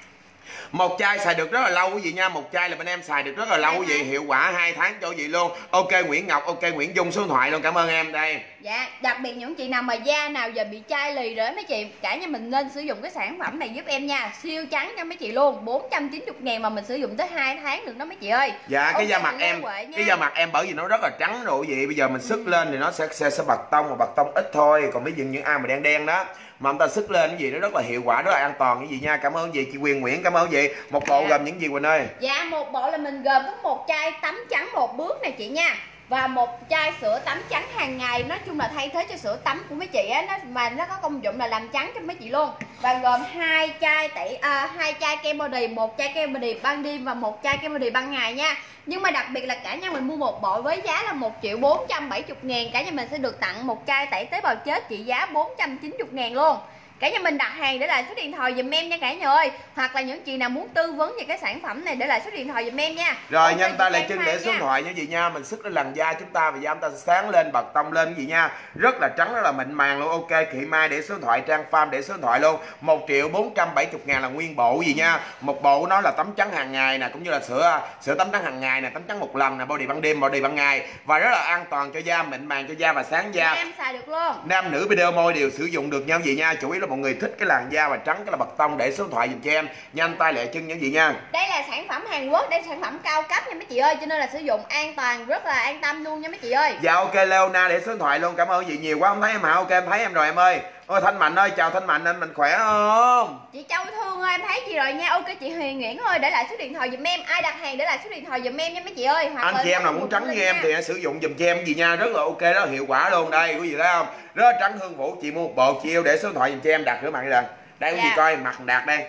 [SPEAKER 1] Một chai xài được rất là lâu quý vị nha. Một chai là bên em xài được rất là lâu quý vị. Hiệu quả 2 tháng cho quý vị luôn. Ok Nguyễn Ngọc, ok Nguyễn Dung, số điện thoại luôn. Cảm ơn em. Đây.
[SPEAKER 2] Dạ, đặc biệt những chị nào mà da nào giờ bị chai lì rồi mấy chị, cả nhà mình nên sử dụng cái sản phẩm này giúp em nha. Siêu trắng cho mấy chị luôn, 490.000 mà mình sử dụng tới 2 tháng được đó mấy chị ơi.
[SPEAKER 1] Dạ, cái da mặt em, cái da mặt em bởi vì nó rất là trắng rồi quý vị. Bây giờ mình sức lên thì nó sẽ bật tông, mà bật tông ít thôi. Còn ví dụ những ai mà đen đen đó mà ông ta sức lên cái gì nó rất là hiệu quả, rất là an toàn cái gì nha. Cảm ơn gì chị Quyền Nguyễn, cảm ơn gì. Một bộ gồm những gì Quỳnh ơi?
[SPEAKER 2] Dạ, một bộ là mình gồm có một chai tắm trắng một bước này chị nha, và một chai sữa tắm trắng hàng ngày. Nói chung là thay thế cho sữa tắm của mấy chị á, nó có công dụng là làm trắng cho mấy chị luôn. Và gồm 2 chai kem body, một chai kem body ban đêm và một chai kem body ban ngày nha. Nhưng mà đặc biệt là cả nhà mình mua một bộ với giá là 1.470.000, cả nhà mình sẽ được tặng một chai tẩy tế bào chết trị giá 490.000 luôn. Cả nhà mình đặt hàng để lại số điện thoại giùm em nha cả nhà ơi. Hoặc là những chị nào muốn tư vấn về cái sản phẩm này để lại số điện thoại giùm em nha.
[SPEAKER 1] Rồi nhanh tay lại chân để số điện thoại nha chị nha. Mình sức lên làn da chúng ta và da chúng ta sáng lên, bật tông lên cái gì nha. Rất là trắng, rất là mịn màng luôn. Ok Thị Mai để số điện thoại, Trang Farm để số điện thoại luôn. 1.470.000 là nguyên bộ gì nha. Một bộ của nó là tắm trắng hàng ngày nè, cũng như là sữa tắm trắng hàng ngày nè, tắm trắng một lần nè, body ban đêm, body ban ngày, và rất là an toàn cho da, mịn màng cho da và sáng da.
[SPEAKER 2] Em xài được luôn.
[SPEAKER 1] Nam nữ video môi đều sử dụng được nhau gì nha. Chủ yếu là mọi người thích cái làn da và trắng, cái là bật tông. Để số điện thoại dùm cho em. Nhanh tay lẹ chân những gì nha.
[SPEAKER 2] Đây là sản phẩm Hàn Quốc, đây là sản phẩm cao cấp nha mấy chị ơi, cho nên là sử dụng an toàn, rất là an tâm luôn nha mấy chị ơi.
[SPEAKER 1] Dạ ok Leona để số điện thoại luôn. Cảm ơn chị nhiều quá. Không thấy em hả? Ok em thấy em rồi em ơi. Ôi Thanh Mạnh ơi, chào Thanh Mạnh, anh mình khỏe không?
[SPEAKER 2] Chị Châu Thương ơi, em thấy chị rồi nha. Ok chị Huyền Nguyễn ơi, để lại số điện thoại giùm em. Ai đặt hàng để lại số điện thoại giùm em nha mấy chị ơi. Hoặc
[SPEAKER 1] anh chị em nào muốn trắng như em thì hãy sử dụng giùm cho em gì nha. Rất là ok, rất là hiệu quả luôn. Đây quý vị thấy không? Rất là trắng Hương Vũ. Chị mua một bộ, chị yêu để số điện thoại giùm cho em. Đặt rửa mặt đi. Đây quý vị coi mặt đạt đây.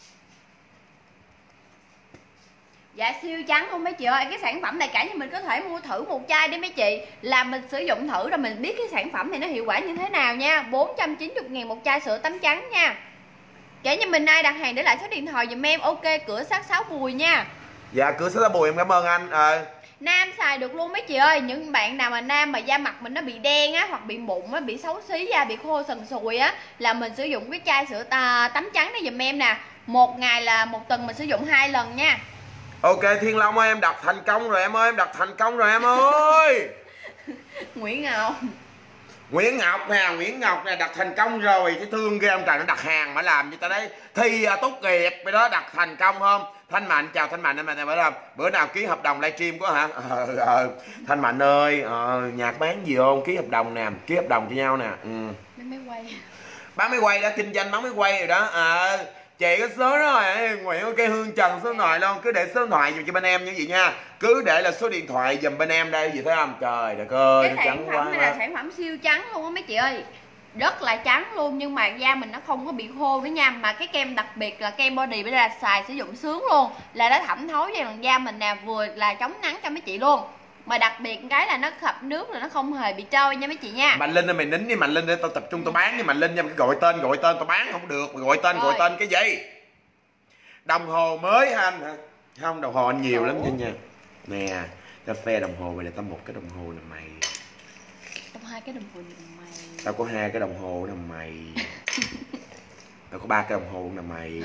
[SPEAKER 2] Dạ siêu trắng luôn mấy chị ơi. Cái sản phẩm này cả nhà mình có thể mua thử một chai đi mấy chị, là mình sử dụng thử rồi mình biết cái sản phẩm này nó hiệu quả như thế nào nha. 490.000 một chai sữa tắm trắng nha. Cả nhà mình ai đặt hàng để lại số điện thoại giùm em. Ok cửa sát 6 Bùi nha.
[SPEAKER 1] Dạ cửa sát 6 Bùi em cảm ơn anh.
[SPEAKER 2] Nam xài được luôn mấy chị ơi. Những bạn nào mà nam mà da mặt mình nó bị đen á, hoặc bị mụn á, bị xấu xí da, bị khô sần sùi á, là mình sử dụng cái chai sữa tắm trắng này giùm em nè. Một ngày là một tuần mình sử dụng 2 lần nha.
[SPEAKER 1] Ok Thiên Long ơi, em đặt thành công rồi em ơi, em đặt thành công rồi em ơi.
[SPEAKER 2] Nguyễn Ngọc
[SPEAKER 1] Nguyễn Ngọc nè đặt thành công rồi. Cái thương ghê ông trời, nó đặt hàng mà làm như ta đấy thi tốt nghiệp vậy đó, đặt thành công không? Thanh Mạnh chào Thanh Mạnh, em này bữa bữa nào ký hợp đồng livestream có hả? Thanh Mạnh ơi, nhạc bán gì không? Ký hợp đồng nè, ký hợp đồng cho nhau nè.
[SPEAKER 2] Máy quay.
[SPEAKER 1] Bán máy quay đã, kinh doanh bán máy quay rồi đó. Chị có số đó rồi, Nguyễn ok Hương Trần số điện thoại luôn, cứ để số điện thoại dùm cho bên em như vậy nha. Cứ để là số điện thoại dùm bên em đây, gì thấy không? Trời đất ơi,
[SPEAKER 2] cái sản phẩm này là sản phẩm siêu trắng luôn á mấy chị ơi. Rất là trắng luôn, nhưng mà da mình nó không có bị khô nữa nha. Mà cái kem đặc biệt là kem body bây giờ xài sử dụng sướng luôn, là nó thẩm thấu vào làn da mình nè, vừa là chống nắng cho mấy chị luôn. Mà đặc biệt cái là nó khập nước là nó không hề bị trôi nha mấy chị nha.
[SPEAKER 1] Mạnh Linh ơi, mày nín đi Mạnh Linh, để tao tập trung tao bán đi Mạnh Linh nha. Mày gọi tên tao bán không được, mày gọi tên cái gì? Đồng hồ mới hả anh hả? Không, đồng hồ anh nhiều lắm nha. Nè, tao phe đồng hồ, vậy là tao một cái đồng hồ là mày.
[SPEAKER 2] Tao 2 cái đồng hồ là mày.
[SPEAKER 1] Tao có 2 cái đồng hồ là mày. Tao có 3 cái đồng hồ là mày.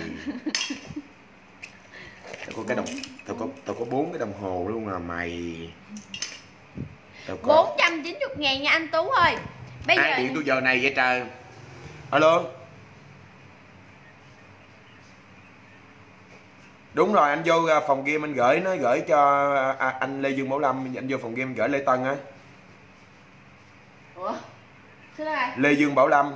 [SPEAKER 1] Tao có 4 cái đồng hồ luôn là mày. Tao có
[SPEAKER 2] 490.000 nha anh Tú ơi. Bây
[SPEAKER 1] ai
[SPEAKER 2] giờ
[SPEAKER 1] điện tôi giờ này vậy trời? Alo. Đúng rồi, anh vô phòng game anh gửi cho anh Lê Dương Bảo Lâm, anh vô phòng game anh gửi Lê Tân á.
[SPEAKER 2] Ủa? Thế đây.
[SPEAKER 1] Lê Dương Bảo Lâm.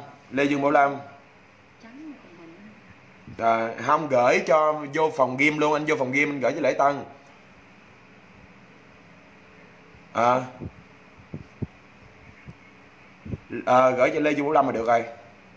[SPEAKER 1] Không gửi cho vô phòng game luôn, anh vô phòng game anh gửi cho Lễ Tân. Gửi cho Lê Dương Bảo Lâm là được rồi.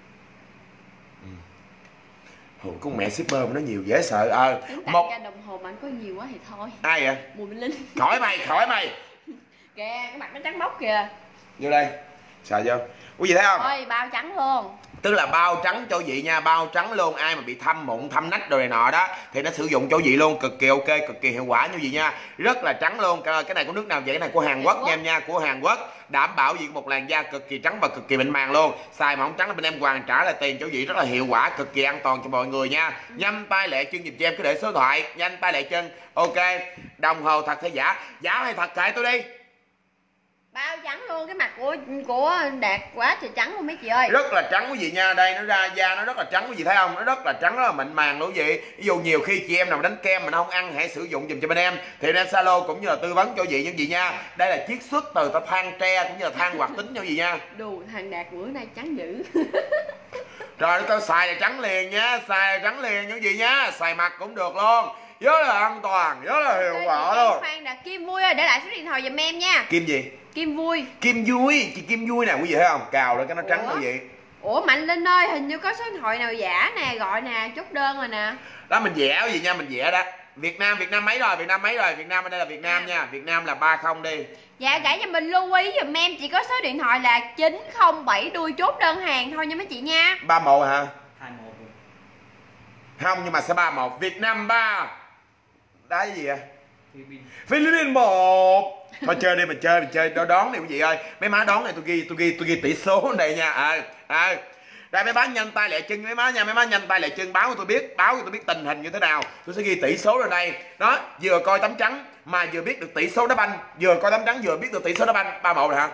[SPEAKER 1] Hồi con mẹ shipper mà nó nhiều dễ sợ.
[SPEAKER 2] Một đồng hồ mà anh có nhiều quá thì thôi.
[SPEAKER 1] Ai vậy?
[SPEAKER 2] Bùi Minh Linh.
[SPEAKER 1] Khỏi mày.
[SPEAKER 2] Kìa, cái mặt nó trắng bóc kìa.
[SPEAKER 1] Vô đây. Xài vô. Có gì thấy không?
[SPEAKER 2] Ôi, bao trắng luôn.
[SPEAKER 1] Tức là bao trắng cho vị nha, bao trắng luôn. Ai mà bị thâm mụn thâm nách đồ này nọ đó thì nó sử dụng cho vị luôn, cực kỳ ok, cực kỳ hiệu quả như vậy nha. Rất là trắng luôn. Cái này của nước nào vậy? Cái này của Hàn Quốc nha em nha, của Hàn Quốc. Đảm bảo diện một làn da cực kỳ trắng và cực kỳ mịn màng luôn. Xài mà không trắng là bên em hoàn trả lại tiền cho vị, rất là hiệu quả, cực kỳ an toàn cho mọi người nha. Nhanh tay lẹ chân giùm cho em, cứ để số điện thoại, nhanh tay lẹ chân. Ok, đồng hồ thật hay giả? Giả hay thật kệ tôi đi.
[SPEAKER 2] Bao trắng luôn, cái mặt của Đạt quá trời trắng luôn mấy chị ơi.
[SPEAKER 1] Rất là trắng quý vị nha, đây nó ra da nó rất là trắng quý vị thấy không, nó rất là trắng, rất là mịn màng luôn quý vị. Ví dụ nhiều khi chị em nào đánh kem mình không ăn hãy sử dụng dùm cho bên em thì bên em Zalo cũng như là tư vấn cho chị những gì nha. Đây là chiết xuất từ than tre cũng như là than hoạt tính cho gì nha.
[SPEAKER 2] Đù thằng Đạt bữa nay trắng dữ.
[SPEAKER 1] Rồi tôi xài là trắng liền nha, xài là trắng liền những gì nha, xài mặt cũng được luôn, rất là an toàn, rất là hiệu quả luôn.
[SPEAKER 2] Khoan Đạt Kim Vui ơi, để lại số điện thoại giùm em nha.
[SPEAKER 1] Kim gì?
[SPEAKER 2] Kim Vui.
[SPEAKER 1] Kim Vui, chị Kim Vui nè quý vị thấy không, cào rồi cái nó trắng như vậy.
[SPEAKER 2] Ủa Mạnh Linh ơi, hình như có số điện thoại nào giả nè, gọi nè, chốt đơn rồi nè.
[SPEAKER 1] Đó mình vẽ cái gì nha, mình vẽ đó. Việt Nam mấy rồi, Việt Nam mấy rồi, Việt Nam ở đây là Việt Nam nha, Việt Nam là 30 đi.
[SPEAKER 2] Dạ cả nhà mình lưu ý giùm em, chỉ có số điện thoại là 907 đuôi chốt đơn hàng thôi nha mấy chị nha.
[SPEAKER 1] 31 hả?
[SPEAKER 3] 21 rồi.
[SPEAKER 1] Không nhưng mà sẽ 31. Việt Nam 3. Đá cái gì vậy?
[SPEAKER 3] Philippines.
[SPEAKER 1] Philippines 1. Thôi chơi đi, mình chơi đón đi quý vị ơi. Mấy má đón này tôi ghi tỷ số đây nha. Đây mấy má nhanh tay lẹ chân mấy má nha, mấy má nhanh tay lẹ chân báo cho tôi biết tình hình như thế nào. Tôi sẽ ghi tỷ số rồi đây. Đó, vừa coi tấm trắng mà vừa biết được tỷ số đá banh, vừa coi tấm trắng vừa biết được tỷ số đá banh. 31 rồi hả?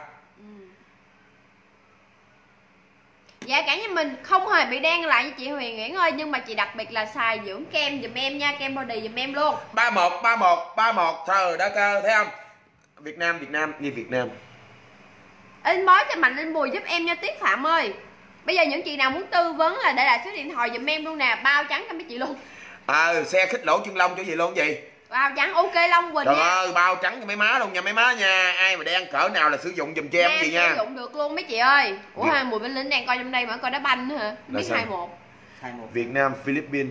[SPEAKER 2] Dạ cả nhà mình không hề bị đen lại như chị Huyền Nguyễn ơi, nhưng mà chị đặc biệt là xài dưỡng kem giùm em nha, kem body giùm em luôn.
[SPEAKER 1] 31 trời đất ơi, thấy không? Việt Nam ghi Việt Nam.
[SPEAKER 2] Inbox cho Mạnh Linh Bùi giúp em nha Tiết Phạm ơi. Bây giờ những chị nào muốn tư vấn là để lại số điện thoại giùm em luôn nè, bao trắng cho mấy chị luôn.
[SPEAKER 1] Xe khích lỗ chân lông cho gì luôn gì?
[SPEAKER 2] Bao trắng ok Long Quỳnh
[SPEAKER 1] Trời
[SPEAKER 2] nha.
[SPEAKER 1] ơi, bao trắng cho mấy má luôn nha mấy má nha. Ai mà đen cỡ nào là sử dụng giùm cho em gì nha.
[SPEAKER 2] Sử dụng được luôn mấy chị ơi. Ủa hai Bùi Minh Linh đang coi trong đây mà coi đá banh nữa hả? Biết 21.
[SPEAKER 3] 21.
[SPEAKER 1] Việt Nam Philippines.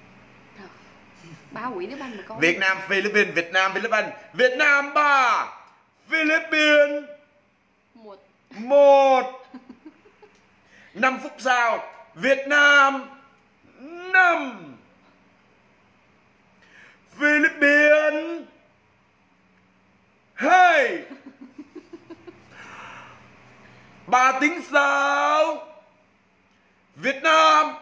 [SPEAKER 2] Ba quỷ đá banh mà coi.
[SPEAKER 1] Việt Nam Philippines, Việt Nam Philippines. Việt Nam 3, Philippines 1. 5 phút sau, Việt Nam 5, Philippines 2. 3 tiếng sau, Việt Nam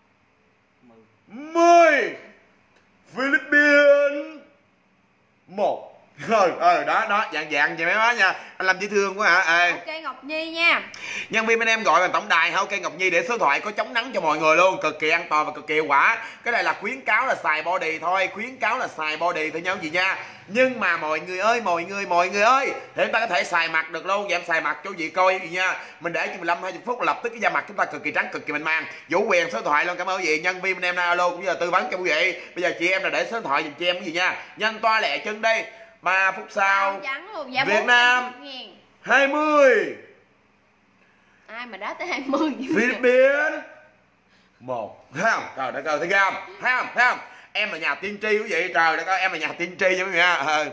[SPEAKER 1] 10, Philippines 1. Đó dạng vậy mấy má nha. Anh làm dễ thương quá hả?
[SPEAKER 2] Ok Ngọc Nhi nha.
[SPEAKER 1] Nhân viên bên em gọi bằng tổng đài hả? Ok Ngọc Nhi để số điện thoại có chống nắng cho mọi người luôn, cực kỳ an toàn và cực kỳ hiệu quả. Cái này là khuyến cáo là xài body thôi, khuyến cáo là xài body thôi nhau gì nha. Nhưng mà mọi người ơi thì chúng ta có thể xài mặt được luôn. Vậy em xài mặt cho chị coi gì nha. Mình để cho 15-20 phút lập tức cái da mặt chúng ta cực kỳ trắng, cực kỳ mịn màng. Vũ Quyền số điện thoại luôn, cảm ơn quý vị. Nhân viên bên em alo cũng như là tư vấn cho quý vị. Bây giờ chị em là để số điện thoại giùm chị em cái gì nha. Nhanh toa lẹ chân đi. 3 phút sau,
[SPEAKER 2] Trắng luôn.
[SPEAKER 1] Việt Nam 20,
[SPEAKER 2] ai mà đá tới 20
[SPEAKER 1] Philippines 1. Thấy không? Trời đất ơi, thấy không? Em là nhà tiên tri quý vị, trời đất ơi, em là nhà tiên tri cho quý vị nha.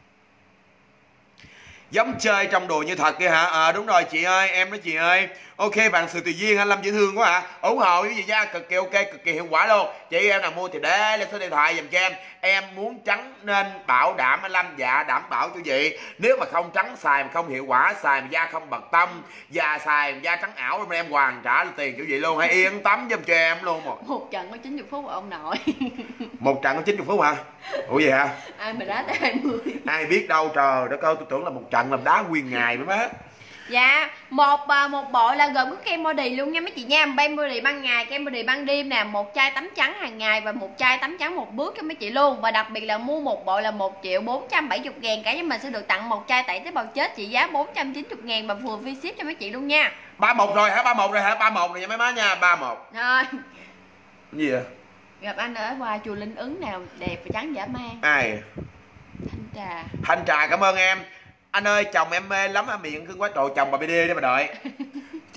[SPEAKER 1] Giống chơi trong đùa như thật kia hả? Đúng rồi chị ơi, em đó chị ơi. Ok bạn sự tùy duyên anh Lâm dễ thương quá hả? Ủng hộ với gì nha, cực kỳ ok, cực kỳ hiệu quả luôn. Chị em nào mua thì để lên số điện thoại dùm cho em. Em muốn trắng nên bảo đảm anh Lâm dạ đảm bảo cho chị. Nếu mà không trắng xài mà không hiệu quả, xài mà da không bật tông, da xài mà da trắng ảo rồi em hoàn trả tiền cho chị luôn. Hãy yên tâm giùm cho em luôn.
[SPEAKER 2] Một trận có 90 phút ông nội.
[SPEAKER 1] Một trận có 90 phút hả? Ủa vậy hả?
[SPEAKER 2] Ai mà đá tới 20.
[SPEAKER 1] Ai biết đâu trời đất ơi, tôi tưởng là một trận làm đá nguyên ngày mấy má.
[SPEAKER 2] Dạ, một bộ là gồm có kem body luôn nha mấy chị nha. Kem body ban ngày, kem body ban đêm nè, một chai tắm trắng hàng ngày và một chai tắm trắng một bước cho mấy chị luôn. Và đặc biệt là mua một bộ là 1.470.000, cả nhà mình sẽ được tặng một chai tẩy tế bào chết trị giá 490.000 và vừa free ship cho mấy chị luôn nha.
[SPEAKER 1] 31 rồi hả? 31 rồi nha mấy má nha, 31.
[SPEAKER 2] Rồi.
[SPEAKER 1] Cái gì vậy?
[SPEAKER 2] Gặp anh ở ngoài chùa Linh Ứng nào đẹp và trắng dã man.
[SPEAKER 1] Ai? Thanh Trà cảm ơn em. Anh ơi chồng em mê lắm, miệng cưng quá, trời chồng bà BD đi bà đợi.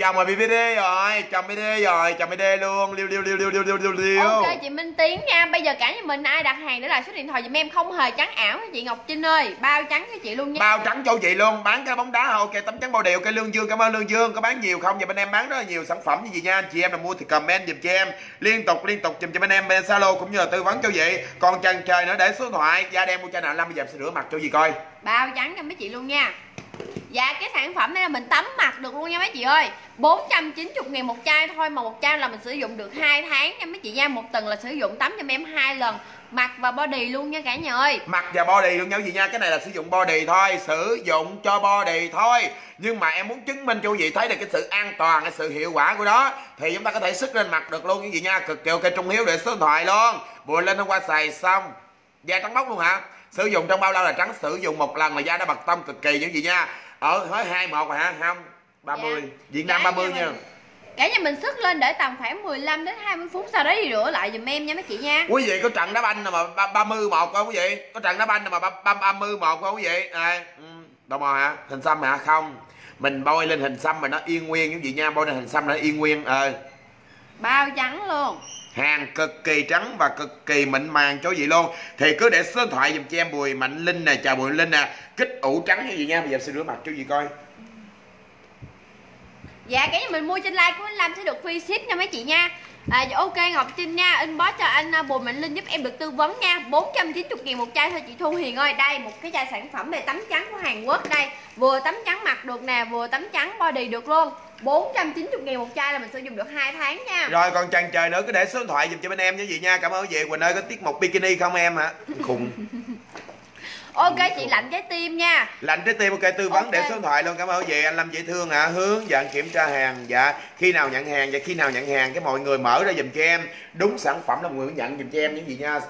[SPEAKER 1] Chồng rồi BBD rồi, chồng BD rồi, chồng BD luôn, liêu.
[SPEAKER 2] Ok chị Minh Tiến nha. Bây giờ cả nhà mình ai đặt hàng để lại số điện thoại giùm em, không hề trắng ảo nha chị Ngọc Trinh ơi, bao trắng cho chị luôn nha.
[SPEAKER 1] Bao trắng cho chị luôn, bán cái bóng đá ok, tấm trắng bao đều, ok Lương Dương, cảm ơn Lương Dương. Có bán nhiều không? Và bên em bán rất là nhiều sản phẩm như gì nha. Anh chị em nào mua thì comment giùm cho em liên tục giùm cho bên em bên Zalo cũng như là tư vấn cho chị. Còn chần trời nữa để số điện thoại, da đen mua chai nào 5 bây giờ sẽ rửa mặt cho gì coi.
[SPEAKER 2] Bao trắng cho mấy chị luôn nha. Dạ cái sản phẩm này là mình tắm mặt được luôn nha mấy chị ơi. 490.000 một chai thôi, mà một chai là mình sử dụng được 2 tháng nha mấy chị nha. Một tuần là sử dụng tắm cho em 2 lần, mặt và body luôn nha cả nhà ơi.
[SPEAKER 1] Mặt và body luôn nha gì nha. Cái này là sử dụng body thôi, sử dụng cho body thôi. Nhưng mà em muốn chứng minh cho quý vị thấy được cái sự an toàn, cái sự hiệu quả của nó thì chúng ta có thể sức lên mặt được luôn như vậy nha. Cực kỳ ok. Trung Hiếu để số điện thoại luôn. Vừa lên hôm qua xài xong da trắng bóc luôn hả? Sử dụng trong bao lâu là trắng, sử dụng một lần là da đã bật tông cực kỳ những gì nha. Ở hỏi 21 rồi hả? Không 30 Việt Nam 30 nha.
[SPEAKER 2] Cả nhà mình sức lên để tầm khoảng 15 đến 20 phút sau đó thì rửa lại giùm em nha mấy chị nha.
[SPEAKER 1] Quý vị có trận đá banh nào mà 31 không quý vị? Có trận đá banh nào mà 31 không quý vị? Đâu mà hả? Hình xăm hả? Không. Mình bôi lên hình xăm mà nó yên nguyên quý vị nha, bôi lên hình xăm nó yên nguyên.
[SPEAKER 2] Bao trắng luôn.
[SPEAKER 1] Hàng cực kỳ trắng và cực kỳ mịn màng cho chị luôn. Thì cứ để số điện thoại giùm cho em Bùi Mạnh Linh nè, chào Bùi Linh nè, kích ủ trắng như vậy nha. Bây giờ sẽ rửa mặt cho chị coi.
[SPEAKER 2] Dạ cái mình mua trên like của anh Lâm sẽ được free ship nha mấy chị nha. Ok Ngọc Trinh nha, inbox cho anh Bùi Mạnh Linh giúp em được tư vấn nha. 490.000 một chai thôi chị Thu Hiền ơi. Đây một cái chai sản phẩm về tắm trắng của Hàn Quốc đây. Vừa tắm trắng mặt được nè, vừa tắm trắng body được luôn. 490.000 một chai là mình sử dụng được 2 tháng nha.
[SPEAKER 1] Rồi còn chần chờ nữa cứ để số điện thoại giùm cho bên em như vậy nha. Cảm ơn quý vị. Quỳnh ơi có tiết mục bikini không em hả? Khùng.
[SPEAKER 2] Ok chị Lạnh Trái Tim nha.
[SPEAKER 1] Lạnh Trái Tim ok, tư vấn okay. Để số điện thoại luôn. Cảm ơn quý vị. Anh Lâm dễ thương hả? Hướng dẫn kiểm tra hàng. Dạ khi nào nhận hàng và khi nào nhận hàng cái mọi người mở ra giùm cho em đúng sản phẩm là mọi người hướng nhận giùm cho em những gì nha.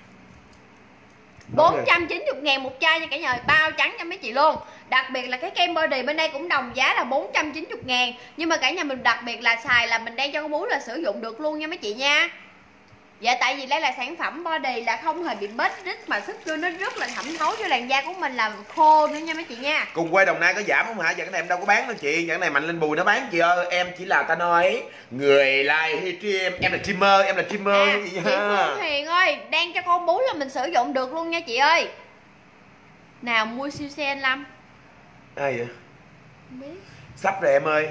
[SPEAKER 2] 490.000 một chai nha cả nhà, bao trắng cho mấy chị luôn. Đặc biệt là cái kem body bên đây cũng đồng giá là 490.000. Nhưng mà cả nhà mình đặc biệt là xài là mình đang cho con bú là sử dụng được luôn nha mấy chị nha. Dạ tại vì đây là sản phẩm body là không hề bị bết rít mà sức vô nó rất là thẩm thấu cho làn da của mình làm khô nữa nha mấy chị nha.
[SPEAKER 1] Cùng quê Đồng Nai có giảm không hả? Giờ cái này em đâu có bán đâu chị. Giờ cái này Mạnh Linh Bùi nó bán chị ơi. Em chỉ là ta nói người like stream. Em là streamer, em là streamer
[SPEAKER 2] chị Phương Hiền ơi, đang cho con bú là mình sử dụng được luôn nha chị ơi. Nào mua siêu xe anh Lâm.
[SPEAKER 1] Ai vậy?
[SPEAKER 2] Không biết.
[SPEAKER 1] Sắp rồi em ơi.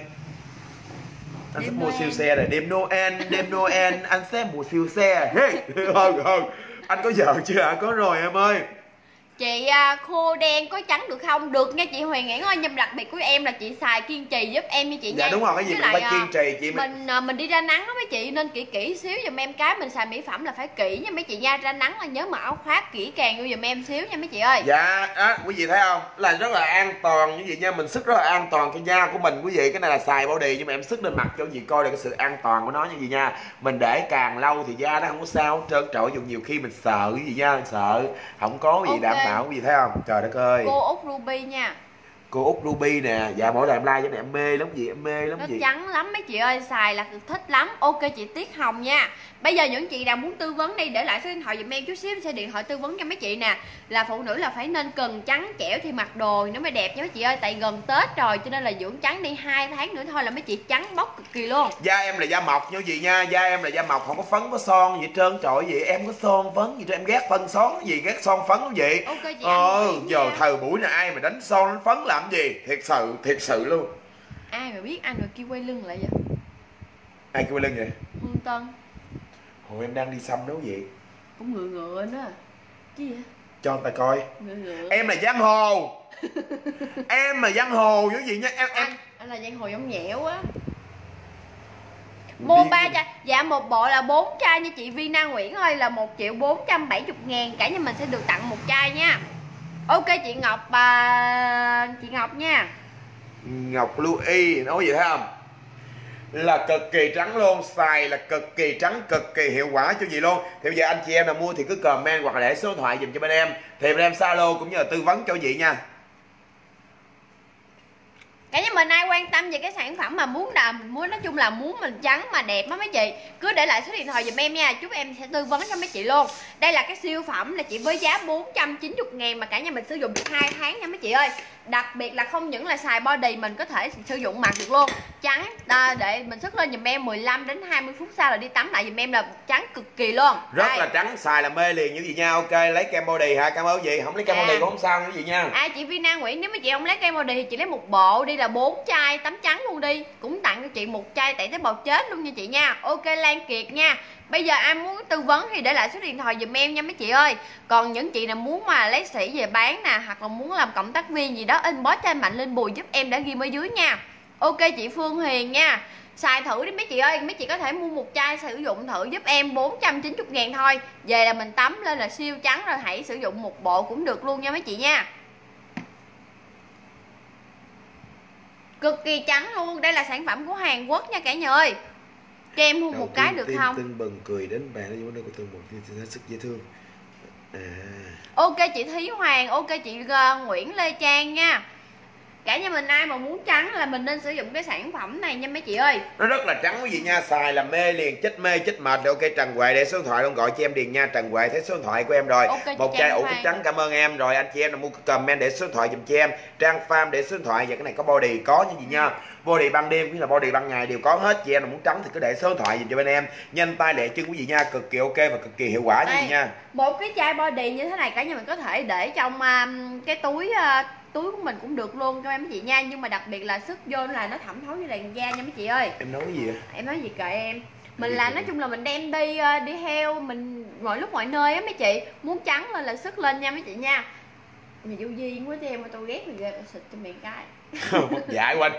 [SPEAKER 1] Anh sẽ mua siêu xe rồi, đêm Noel anh sẽ mua siêu xe. Hey. Không anh có vợ chưa ạ? Có rồi em ơi.
[SPEAKER 2] Chị khô đen có trắng được không? Được nha chị Huyền Nguyễn ơi, nhưng đặc biệt của em là chị xài kiên trì giúp em nha chị nha.
[SPEAKER 1] Dạ đúng rồi, cái gì mình phải kiên trì chị.
[SPEAKER 2] Mình đi ra nắng đó mấy chị nên kỹ xíu giùm em cái. Mình xài mỹ phẩm là phải kỹ nha mấy chị nha. Ra nắng là nhớ mặc áo khoác kỹ càng vô giùm em xíu nha mấy chị ơi.
[SPEAKER 1] Dạ quý vị thấy không, là rất là an toàn như vậy nha. Mình sức rất là an toàn cho da của mình quý vị. Cái này là xài body nhưng mà em sức lên mặt cho quý vị coi được cái sự an toàn của nó như vậy nha. Mình để càng lâu thì da nó không có sao trơn trọi, dùng nhiều khi mình sợ cái gì nha, sợ không có gì đảm bảo quý vị thấy không. Trời đất ơi.
[SPEAKER 2] Cô Út Ruby nha.
[SPEAKER 1] Cô Út Ruby nè. Dạ mỗi lần em like cho này em mê lắm gì, em mê lắm
[SPEAKER 2] nó
[SPEAKER 1] gì.
[SPEAKER 2] Nó trắng lắm mấy chị ơi, xài là thích lắm. Ok chị Tiết Hồng nha. Bây giờ những chị nào muốn tư vấn đi để lại số điện thoại giùm em chút xíu, sẽ điện thoại tư vấn cho mấy chị nè. Là phụ nữ là phải nên cần trắng trẻo thì mặc đồ nó mới đẹp nha mấy chị ơi. Tại gần Tết rồi cho nên là dưỡng trắng đi 2 tháng nữa thôi là mấy chị trắng bóc cực kỳ luôn.
[SPEAKER 1] Da em là da mộc như gì nha. Da em là da mộc, không có phấn có son gì trơn trọi gì. Em có son phấn gì cho em ghét phân son gì, ghét son phấn không vậy.
[SPEAKER 2] Ok chị
[SPEAKER 1] giờ thời buổi này ai mà đánh son đánh phấn làm gì. Thiệt sự luôn.
[SPEAKER 2] Ai mà biết anh rồi kêu quay lưng lại vậy.
[SPEAKER 1] Ai kêu quay lưng vậy?
[SPEAKER 2] Hương Tân.
[SPEAKER 1] Hồi em đang đi xăm đâu vậy?
[SPEAKER 2] Cũng ngựa nữa. Chứ vậy?
[SPEAKER 1] Cho người ta coi.
[SPEAKER 2] Ngựa.
[SPEAKER 1] Em là giang hồ. Em là giang hồ như gì nha.
[SPEAKER 2] Anh là giang hồ giống nhẽo á. Mua 3 chai. Dạ một bộ là 4 chai nha chị Vina Nguyễn ơi, là 1.470.000. Cả nhà mình sẽ được tặng 1 chai nha. Ok chị Ngọc nha.
[SPEAKER 1] Ngọc Louis nói gì thấy không? Là cực kỳ trắng luôn, xài là cực kỳ trắng, cực kỳ hiệu quả cho gì luôn. Thì bây giờ anh chị em nào mua thì cứ comment hoặc là để số điện thoại dùm cho bên em. Thì bên em Zalo cũng như là tư vấn cho chị nha.
[SPEAKER 2] Cả nhà mình ai quan tâm về cái sản phẩm mà muốn nói chung là muốn mình trắng mà đẹp á mấy chị, cứ để lại số điện thoại giùm em nha, chúc em sẽ tư vấn cho mấy chị luôn. Đây là cái siêu phẩm là chỉ với giá 490.000 mà cả nhà mình sử dụng được 2 tháng nha mấy chị ơi. Đặc biệt là không những là xài body mình có thể sử dụng mặt được luôn. trắng để mình sức lên dùm em 15 đến 20 phút sau là đi tắm lại dùm em là trắng cực kỳ luôn.
[SPEAKER 1] Rất
[SPEAKER 2] đây.
[SPEAKER 1] là trắng, xài là mê liền những gì nha. Ok, lấy kem body hả? Cảm ơn quý vị. Không lấy kem body cũng không sao những gì nha.
[SPEAKER 2] Chị Vina Nguyễn, nếu mấy chị không lấy kem body thì chị lấy một bộ đi là 4 chai tắm trắng luôn đi, cũng tặng cho chị một chai tẩy tế bào chết luôn nha chị nha. Ok Lan Kiệt nha. Bây giờ ai muốn tư vấn thì để lại số điện thoại dùm em nha mấy chị ơi. Còn những chị nào muốn mà lấy sỉ về bán nè, hoặc là muốn làm cộng tác viên gì đó, inbox cho Mạnh Lên Bùi giúp em đã ghi ở dưới nha. Ok chị Phương Hiền nha. Xài thử đi mấy chị ơi, mấy chị có thể mua một chai sử dụng thử giúp em 490.000 thôi. Về là mình tắm lên là siêu trắng rồi, hãy sử dụng một bộ cũng được luôn nha mấy chị nha. Cực kỳ trắng luôn, đây là sản phẩm của Hàn Quốc nha cả nhà ơi. Cho em mua một cái được không?
[SPEAKER 1] Tưng bừng cười đến bạn nó của Tưng một hết sức dễ thương.
[SPEAKER 2] Ok chị Thúy Hoàng, ok chị Nguyễn Lê Trang nha. Cả nhà mình ai mà muốn trắng là mình nên sử dụng cái sản phẩm này nha mấy chị ơi.
[SPEAKER 1] Nó rất là trắng quý vị nha, xài là mê liền, chết mê chết mệt. Ok Trần Huệ để số điện thoại luôn, gọi cho em điền nha. Trần Huệ thấy số điện thoại của em rồi.
[SPEAKER 2] Okay,
[SPEAKER 1] một chai ủ cái trắng, cảm ơn em. Rồi anh chị em là mua comment để số điện thoại dùm cho em. Trang Farm để số điện thoại. Và cái này có body có như gì nha. Body ban đêm cũng là body ban ngày đều có hết. Chị em nào muốn trắng thì cứ để số điện thoại dùm cho bên em. Nhanh tay lẹ chân quý vị nha, cực kỳ ok và cực kỳ hiệu quả như vậy nha.
[SPEAKER 2] Một cái chai body như thế này cả nhà mình có thể để trong cái túi túi của mình cũng được luôn cho em mấy chị nha. Nhưng mà đặc biệt là sức vô là nó thẩm thấu như làn da nha mấy chị ơi.
[SPEAKER 1] Em nói cái gì vậy?
[SPEAKER 2] Em nói gì kệ em. Mình là nói chung là mình đem đi heo mình mọi lúc mọi nơi á mấy chị. Muốn trắng lên là sức lên nha mấy chị nha. Mày vô duyên quá cho em mà tao ghét mày ghê, tao xịt cho miệng cái.
[SPEAKER 1] Mất dạy quanh.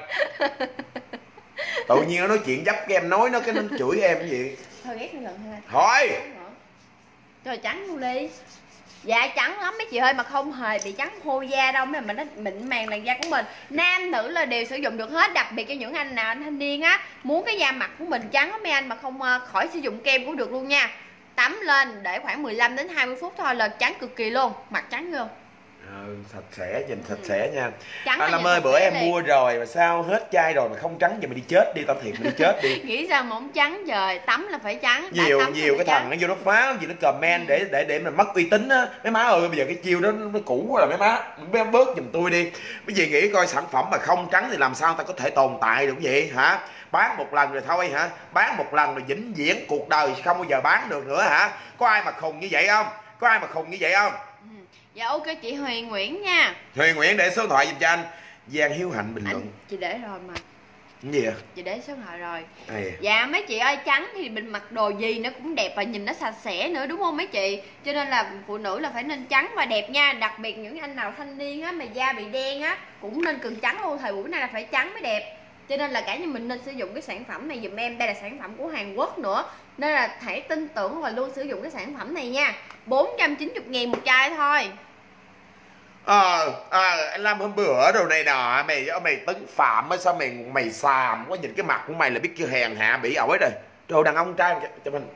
[SPEAKER 1] Tự nhiên nó nói chuyện dấp cái em nói nó cái nó chửi em cái gì.
[SPEAKER 2] Thôi ghét nó lần thôi.
[SPEAKER 1] Thôi.
[SPEAKER 2] Trời trắng luôn đi. Dạ trắng lắm mấy chị ơi, mà không hề bị trắng khô da đâu, mà nó mịn màng làn da của mình. Nam nữ là đều sử dụng được hết, đặc biệt cho những anh nào anh thanh niên á muốn cái da mặt của mình trắng á mấy anh mà không khỏi sử dụng kem cũng được luôn nha. Tắm lên để khoảng 15 đến 20 phút thôi là trắng cực kỳ luôn, mặt trắng không?
[SPEAKER 1] Sạch sẽ, nhìn sạch sẽ nha.
[SPEAKER 2] Trắng
[SPEAKER 1] Anh Lâm ơi, bữa em mua rồi mà sao hết chai rồi mà không trắng, giờ mày đi chết đi, tao thiệt mày đi chết đi.
[SPEAKER 2] Nghĩ sao mà không trắng trời, tắm là phải trắng.
[SPEAKER 1] Nhiều cái thằng nó vô nó phá gì nó comment để mà mất uy tín á. Mấy má ơi, bây giờ cái chiêu đó nó cũ quá rồi mấy má bớt giùm tôi đi. Cái gì nghĩ coi sản phẩm mà không trắng thì làm sao ta có thể tồn tại được vậy hả? Bán một lần rồi thôi hả? Bán một lần rồi vĩnh viễn cuộc đời không bao giờ bán được nữa hả? Có ai mà khùng như vậy không? Có ai mà khùng như vậy không?
[SPEAKER 2] Dạ ok chị Huyền Nguyễn nha.
[SPEAKER 1] Huyền Nguyễn để số điện thoại giùm cho anh. Giang Hiếu Hạnh bình luận.
[SPEAKER 2] Chị để rồi mà.
[SPEAKER 1] Cái gì vậy?
[SPEAKER 2] Chị để số điện thoại rồi.
[SPEAKER 1] À.
[SPEAKER 2] Dạ mấy chị ơi, trắng thì mình mặc đồ gì nó cũng đẹp và nhìn nó sạch sẽ nữa đúng không mấy chị? Cho nên là phụ nữ là phải nên trắng và đẹp nha. Đặc biệt những anh nào thanh niên á mà da bị đen á cũng nên cần trắng luôn. Thời buổi này là phải trắng mới đẹp. Cho nên là cả nhà mình nên sử dụng cái sản phẩm này dùm em. Đây là sản phẩm của Hàn Quốc nữa, nên là hãy tin tưởng và luôn sử dụng cái sản phẩm này nha. 490.000 một chai thôi.
[SPEAKER 1] Anh Lâm hôm bữa đồ này nọ mày tấn phạm á, sao mày xàm quá, nhìn cái mặt của mày là biết chưa, hèn hạ bỉ ổi rồi. Đồ đàn ông trai cho mình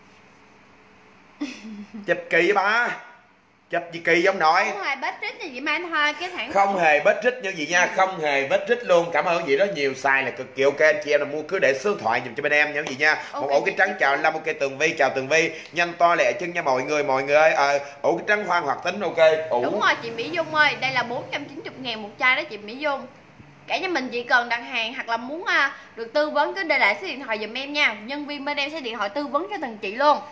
[SPEAKER 1] chụp kỳ với ba, chụp gì kỳ giống nội.
[SPEAKER 2] Không hề bết rít gì mà anh thôi, cái thằng
[SPEAKER 1] không hề bết rít như gì nha, không hề bết rít luôn. Cảm ơn chị rất nhiều, xài là cực kỳ ok. Anh chị em là mua cứ để số điện thoại dùm cho bên em nha gì nha. Một ổ cái trắng chào anh Lâm. Ok Tường Vi chào Tường Vi, nhanh to lẹ chân nha mọi người ơi. Ổ cái trắng Hoang Hoạt Tính ok.
[SPEAKER 2] Đúng rồi chị Mỹ Dung ơi, đây là 490.000 một chai đó chị Mỹ Dung. Cả nhà mình chỉ cần đặt hàng hoặc là muốn được tư vấn cứ để lại số điện thoại dùm em nha. Nhân viên bên em sẽ điện thoại tư vấn cho từng chị luôn.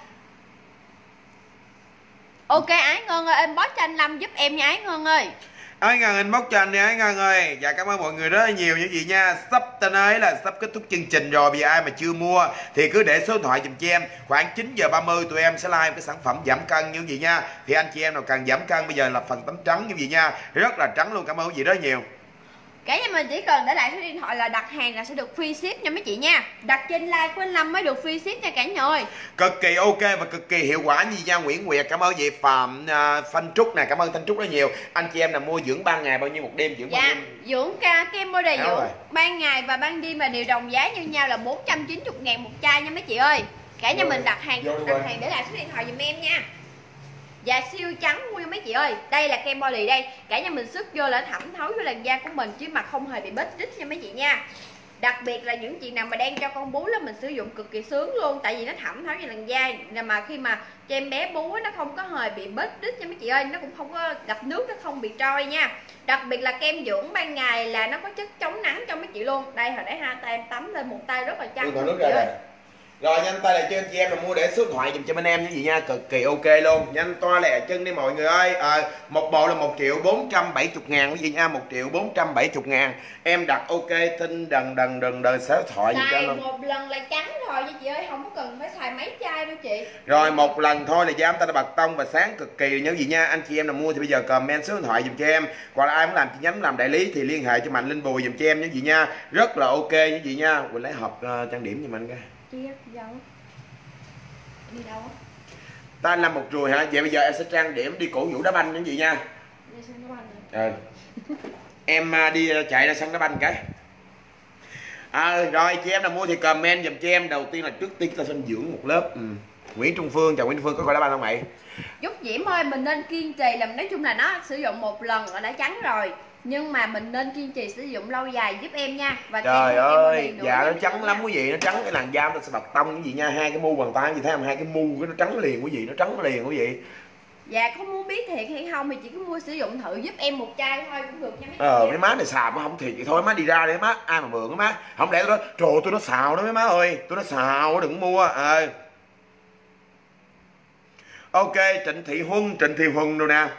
[SPEAKER 2] Ok Ái Ngân ơi, inbox cho anh Lâm giúp em nha Ái Ngân ơi.
[SPEAKER 1] Ái Ngân inbox cho anh đi Ái Ngân ơi. Dạ cảm ơn mọi người rất là nhiều như vậy nha. Sắp tên ấy là sắp kết thúc chương trình rồi. Bây giờ ai mà chưa mua thì cứ để số điện thoại dùm cho em. Khoảng 9h30 tụi em sẽ live cái sản phẩm giảm cân như vậy nha. Thì anh chị em nào cần giảm cân bây giờ là phần tấm trắng như vậy nha. Rất là trắng luôn, cảm ơn quý vị rất nhiều.
[SPEAKER 2] Cả nhà mình chỉ cần để lại số điện thoại là đặt hàng là sẽ được free ship nha mấy chị nha. Đặt trên like của anh Lâm mới được free ship nha cả nhà ơi.
[SPEAKER 1] Cực kỳ ok và cực kỳ hiệu quả như nha. Nguyễn Nguyệt cảm ơn chị Phạm Thanh Trúc nè, cảm ơn Thanh Trúc rất nhiều. Anh chị em là mua dưỡng ban ngày bao nhiêu một đêm? Dưỡng
[SPEAKER 2] dạ,
[SPEAKER 1] ban đêm.
[SPEAKER 2] dưỡng kem body dưỡng ban ngày và ban đêm là đều đồng giá như nhau là 490.000 một chai nha mấy chị ơi. Cả nhà mình đặt hàng để lại số điện thoại dùm em nha. Dạ siêu trắng luôn mấy chị ơi. Đây là kem body đây. Cả nhà mình sức vô là thẩm thấu vô làn da của mình chứ mà không hề bị bết rít nha mấy chị nha. Đặc biệt là những chị nào mà đang cho con bú là mình sử dụng cực kỳ sướng luôn. Tại vì nó thẩm thấu vô làn da. Mà khi mà cho em bé bú nó không có hề bị bết rít nha mấy chị ơi. Nó cũng không có gặp nước, nó không bị trôi nha. Đặc biệt là kem dưỡng ban ngày là nó có chất chống nắng cho mấy chị chị luôn. Đây hồi nãy hai tay em tắm lên một tay rất là trắng.
[SPEAKER 1] Nước ra đây. Rồi nhanh tay lại cho anh chị em là mua để số điện thoại dùm cho bên em như gì nha, cực kỳ ok luôn. Nhanh toa lẹ chân đi mọi người ơi. Một bộ là 1.470.000 quý vị nha, 1.470.000. Em đặt ok tin đần số điện thoại dùm cho
[SPEAKER 2] xài
[SPEAKER 1] luôn.
[SPEAKER 2] một lần là trắng rồi nha chị ơi, không có cần phải xài mấy chai đâu chị.
[SPEAKER 1] Rồi một lần thôi là da chúng ta đã bật tông và sáng cực kỳ nhớ gì nha. Anh chị em nào mua thì bây giờ comment số điện thoại dùm cho em. Hoặc là ai muốn làm chi nhánh làm đại lý thì liên hệ cho Mạnh Linh Bùi dùm cho em nhớ gì nha. Rất là ok nhớ gì nha. Quỳnh lấy hộp trang điểm giùm anh coi.
[SPEAKER 2] Đi đâu? Đi đâu á?
[SPEAKER 1] Ta anh làm một rùi hả? Vậy bây giờ em sẽ trang điểm đi cổ vũ đá banh những gì nha.
[SPEAKER 2] Đi sân đá banh rồi.
[SPEAKER 1] Em đi chạy ra sân đá banh cái. Rồi chị em nào mua thì comment dùm cho em. Đầu tiên là trước tiên ta sẽ dưỡng một lớp. Nguyễn Trung Phương, chào Nguyễn Trung Phương, có coi đá banh không mày?
[SPEAKER 2] Giúp Diễm ơi, mình nên kiên trì làm, nói chung là nó sử dụng một lần là đã trắng rồi, nhưng mà mình nên kiên trì sử dụng lâu dài giúp em nha. Và
[SPEAKER 1] trời ơi, dạ nó trắng lắm quý vị, nó trắng cái làn da nó sẽ bật tông cái gì nha, hai cái mu bàn tay gì thấy không, hai cái mu cái nó trắng liền quý vị, nó trắng liền quý vị.
[SPEAKER 2] Dạ có muốn biết thiệt hay không thì chỉ có mua sử dụng thử giúp em một chai thôi cũng được nha mấy chị.
[SPEAKER 1] Mấy má này xào mà không thiệt vậy thôi, má đi ra đi má, ai mà mượn á má, không lẽ tôi nói trời tôi nó xào đó mấy má ơi, tôi nó xào đừng mua. Ok, Trịnh Thị Huân rồi nè.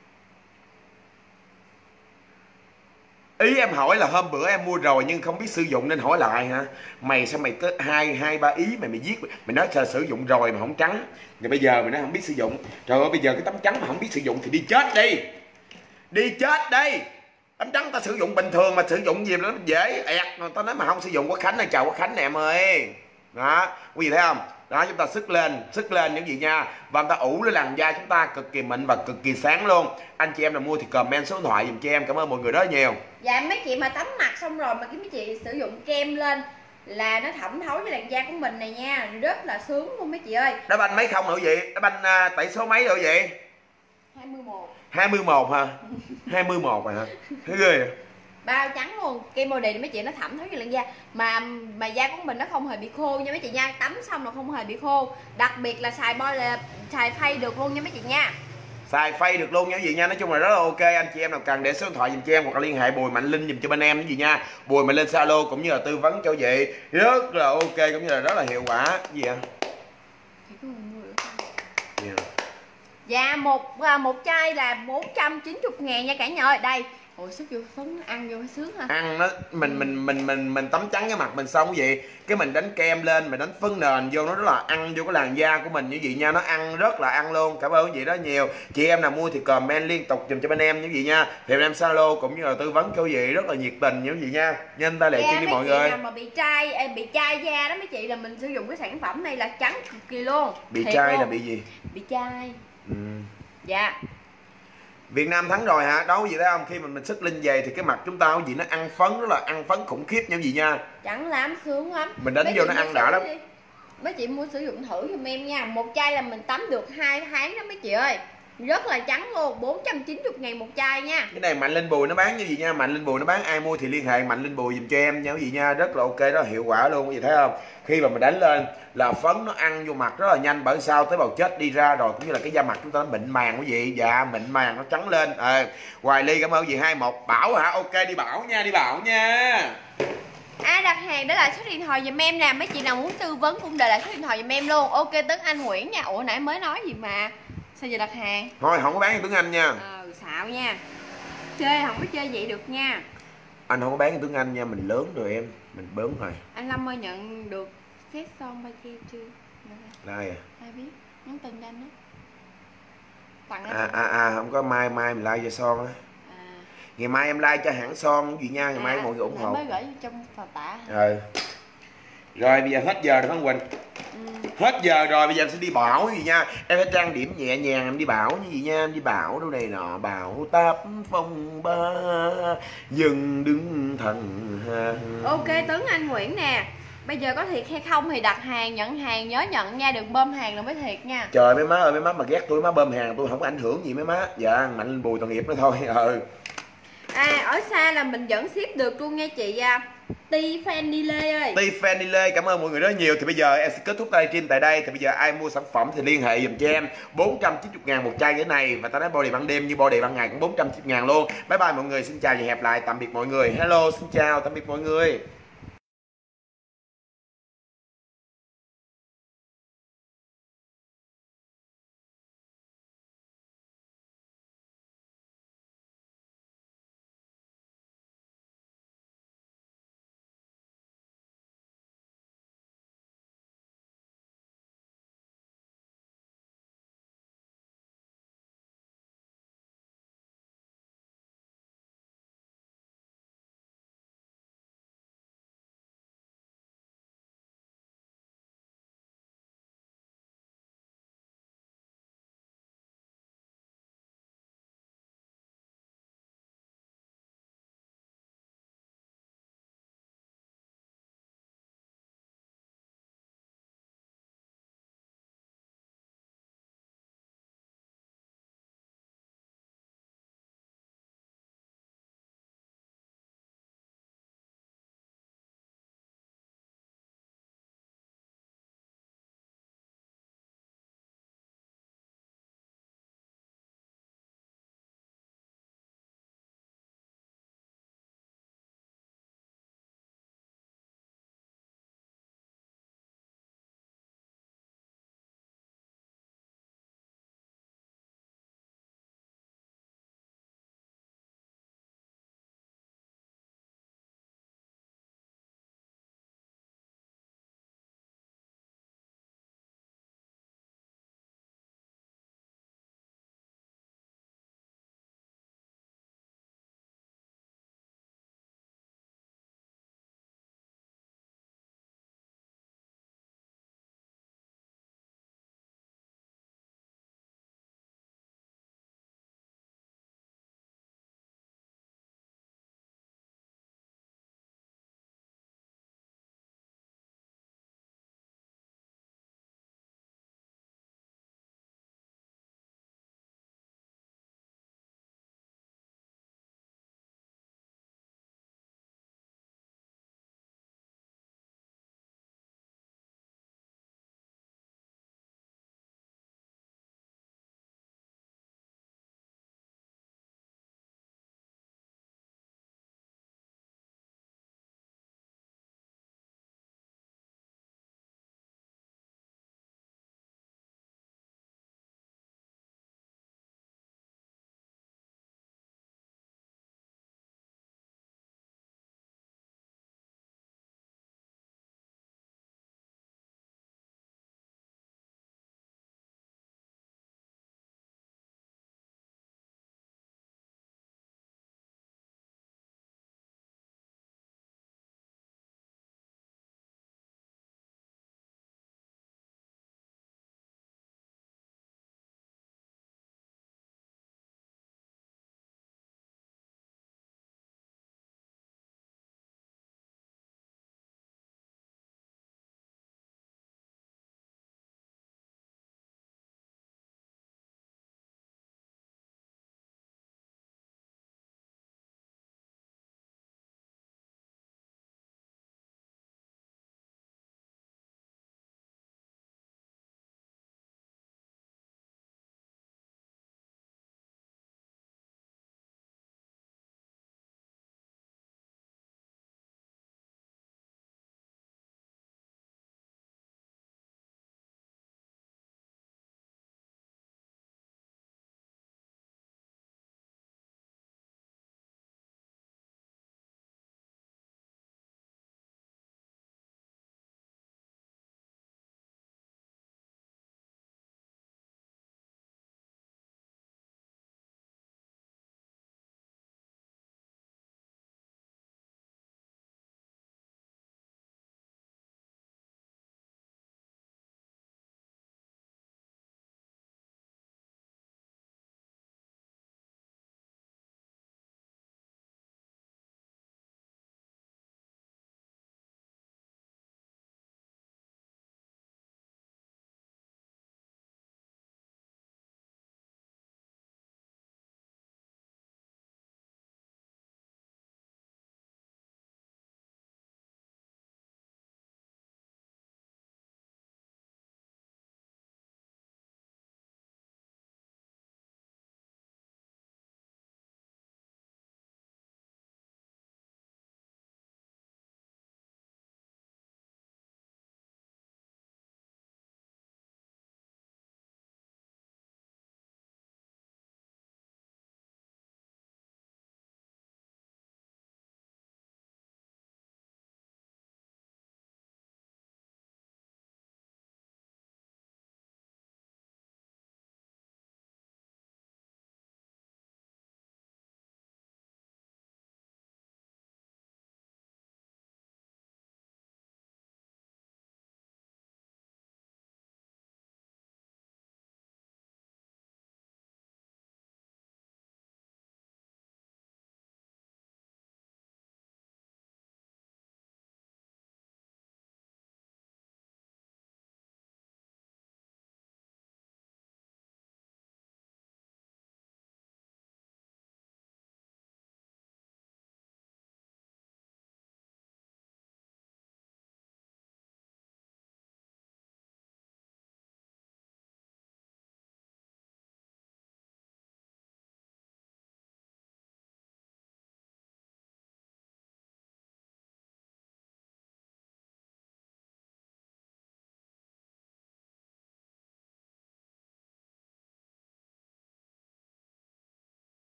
[SPEAKER 1] Ý em hỏi là hôm bữa em mua rồi nhưng không biết sử dụng nên hỏi lại hả? Mày sao mày tới hai ba ý mày viết mày nói sao sử dụng rồi mà không trắng. Rồi bây giờ mày nói không biết sử dụng. Trời ơi bây giờ cái tấm trắng mà không biết sử dụng thì đi chết đi. Đi chết đi. Tấm trắng ta sử dụng bình thường mà sử dụng gì nó dễ ẹt, tao nói mà không sử dụng Quốc Khánh này, chào Quốc Khánh nè em ơi. Đó, quý vị thấy không? Đó chúng ta sức lên những gì nha. Và chúng ta ủ lên làn da chúng ta cực kỳ mịn và cực kỳ sáng luôn. Anh chị em nào mua thì comment số điện thoại dùm cho em. Cảm ơn mọi người rất nhiều.
[SPEAKER 2] Dạ mấy chị mà tắm mặt xong rồi mà cái mấy chị sử dụng kem lên là nó thẩm thấu với làn da của mình này nha, rất là sướng luôn mấy chị ơi.
[SPEAKER 1] Đá banh mấy không nữa vậy? Đá banh tỷ số mấy rồi vậy?
[SPEAKER 2] 21.
[SPEAKER 1] 21 hả? 21 hả? Thấy ghê vậy?
[SPEAKER 2] Bao trắng luôn, kem body này mấy chị nó thẩm thấu với làn da mà da của mình nó không hề bị khô nha mấy chị nha, tắm xong là không hề bị khô, đặc biệt là xài boy là xài phay được luôn nha mấy chị nha.
[SPEAKER 1] Xài phay được luôn nha quý vị nha. Nói chung là rất là ok. Anh chị em nào cần để số điện thoại dùm cho em hoặc là liên hệ Bùi Mạnh Linh dùm cho bên em cái gì nha. Bùi Mạnh Linh Zalo cũng như là tư vấn cho quý vị rất là ok cũng như là rất là hiệu quả. Gì vậy?
[SPEAKER 2] Dạ một chai là 490.000 nha cả nhà ơi. Đây ôi sức vô phấn ăn vô sướng ha.
[SPEAKER 1] Ăn nó mình tắm trắng cái mặt mình xong cái gì cái mình đánh kem lên mình đánh phấn nền vô nó rất là ăn vô cái làn da của mình như vậy nha, nó ăn rất là ăn luôn. Cảm ơn quý vị rất nhiều. Chị em nào mua thì comment liên tục dùm cho bên em như vậy nha, thì bên em Zalo cũng như là tư vấn cho quý vị rất là nhiệt tình như vậy nha. Nhanh tay lẹ chân đi mọi người.
[SPEAKER 2] Nào mà bị chai da đó mấy chị là mình sử dụng cái sản phẩm này là trắng cực kỳ luôn.
[SPEAKER 1] Bị chai là bị gì?
[SPEAKER 2] Bị chai. Dạ.
[SPEAKER 1] Việt Nam thắng rồi hả? Đâu gì thấy không? Khi mà mình sức linh về thì cái mặt chúng ta cái gì nó ăn phấn, rất là ăn phấn khủng khiếp như gì nha.
[SPEAKER 2] Trắng lắm, sướng lắm.
[SPEAKER 1] Mình đánh vô nó ăn đã lắm.
[SPEAKER 2] Mấy chị mua sử dụng thử giùm em nha. Một chai là mình tắm được 2 tháng đó mấy chị ơi. Rất là trắng luôn, 490.000 một chai nha.
[SPEAKER 1] Cái này Mạnh Linh Bùi nó bán như gì nha, Mạnh Linh Bùi nó bán, ai mua thì liên hệ Mạnh Linh Bùi dùm cho em nha quý vị nha, rất là ok, rất là hiệu quả luôn quý vị thấy không? Khi mà mình đánh lên là phấn nó ăn vô mặt rất là nhanh, bởi sao tế bào chết đi ra rồi cũng như là cái da mặt chúng ta nó mịn màng quý vị, dạ mịn màng nó trắng lên. Hoài Ly cảm ơn quý vị 21 Bảo hả? Ok đi Bảo nha, đi Bảo nha.
[SPEAKER 2] Ai đặt hàng đó là số điện thoại giùm em nè, mấy chị nào muốn tư vấn cũng để lại số điện thoại giùm em luôn. Ok Tấn Anh Nguyễn nha. Ủa nãy mới nói gì mà sao giờ đặt hàng?
[SPEAKER 1] Thôi không có bán cho Tuấn Anh nha.
[SPEAKER 2] Xạo nha. Chơi không có chơi vậy được nha.
[SPEAKER 1] Anh không có bán cho Tuấn Anh nha, mình lớn rồi em, mình bớm rồi.
[SPEAKER 2] Anh Lâm ơi nhận được set son ba kia chưa?
[SPEAKER 1] Đây à?
[SPEAKER 2] Ai biết, nhắn tin cho anh đó. Tặng
[SPEAKER 1] anh. Không có mai mình like cho son á. Ngày mai em like cho hãng son gì nha, ngày mai mọi người ủng hộ.
[SPEAKER 2] Mới gửi trong phà tả.
[SPEAKER 1] Rồi bây giờ hết giờ rồi Phan Quỳnh. Hết giờ rồi, bây giờ em sẽ đi Bảo gì nha. Em phải trang điểm nhẹ nhàng em đi Bảo như gì nha, em đi Bảo đâu này nọ, Bảo táp phong ba dừng đứng thần hàng.
[SPEAKER 2] Ok Tuấn Anh Nguyễn nè. Bây giờ có thiệt hay không thì đặt hàng, nhận hàng nhớ nhận nha, đừng bơm hàng là mới thiệt nha.
[SPEAKER 1] Trời mấy má ơi, mấy má mà ghét tôi má bơm hàng tôi không có ảnh hưởng gì mấy má. Dạ Mạnh Linh Bùi tội nghiệp nó thôi.
[SPEAKER 2] Ở xa là mình vẫn ship được luôn nha chị Tiffany Lê ơi.
[SPEAKER 1] Tiffany Lê, cảm ơn mọi người rất nhiều. Thì bây giờ em sẽ kết thúc livestream tại đây. Thì bây giờ ai mua sản phẩm thì liên hệ dùm cho em 490.000 một chai như thế này. Và tao nói body ban đêm như body ban ngày cũng 490.000 luôn. Bye bye mọi người, xin chào và hẹn gặp lại. Tạm biệt mọi người. Hello, xin chào, tạm biệt mọi người.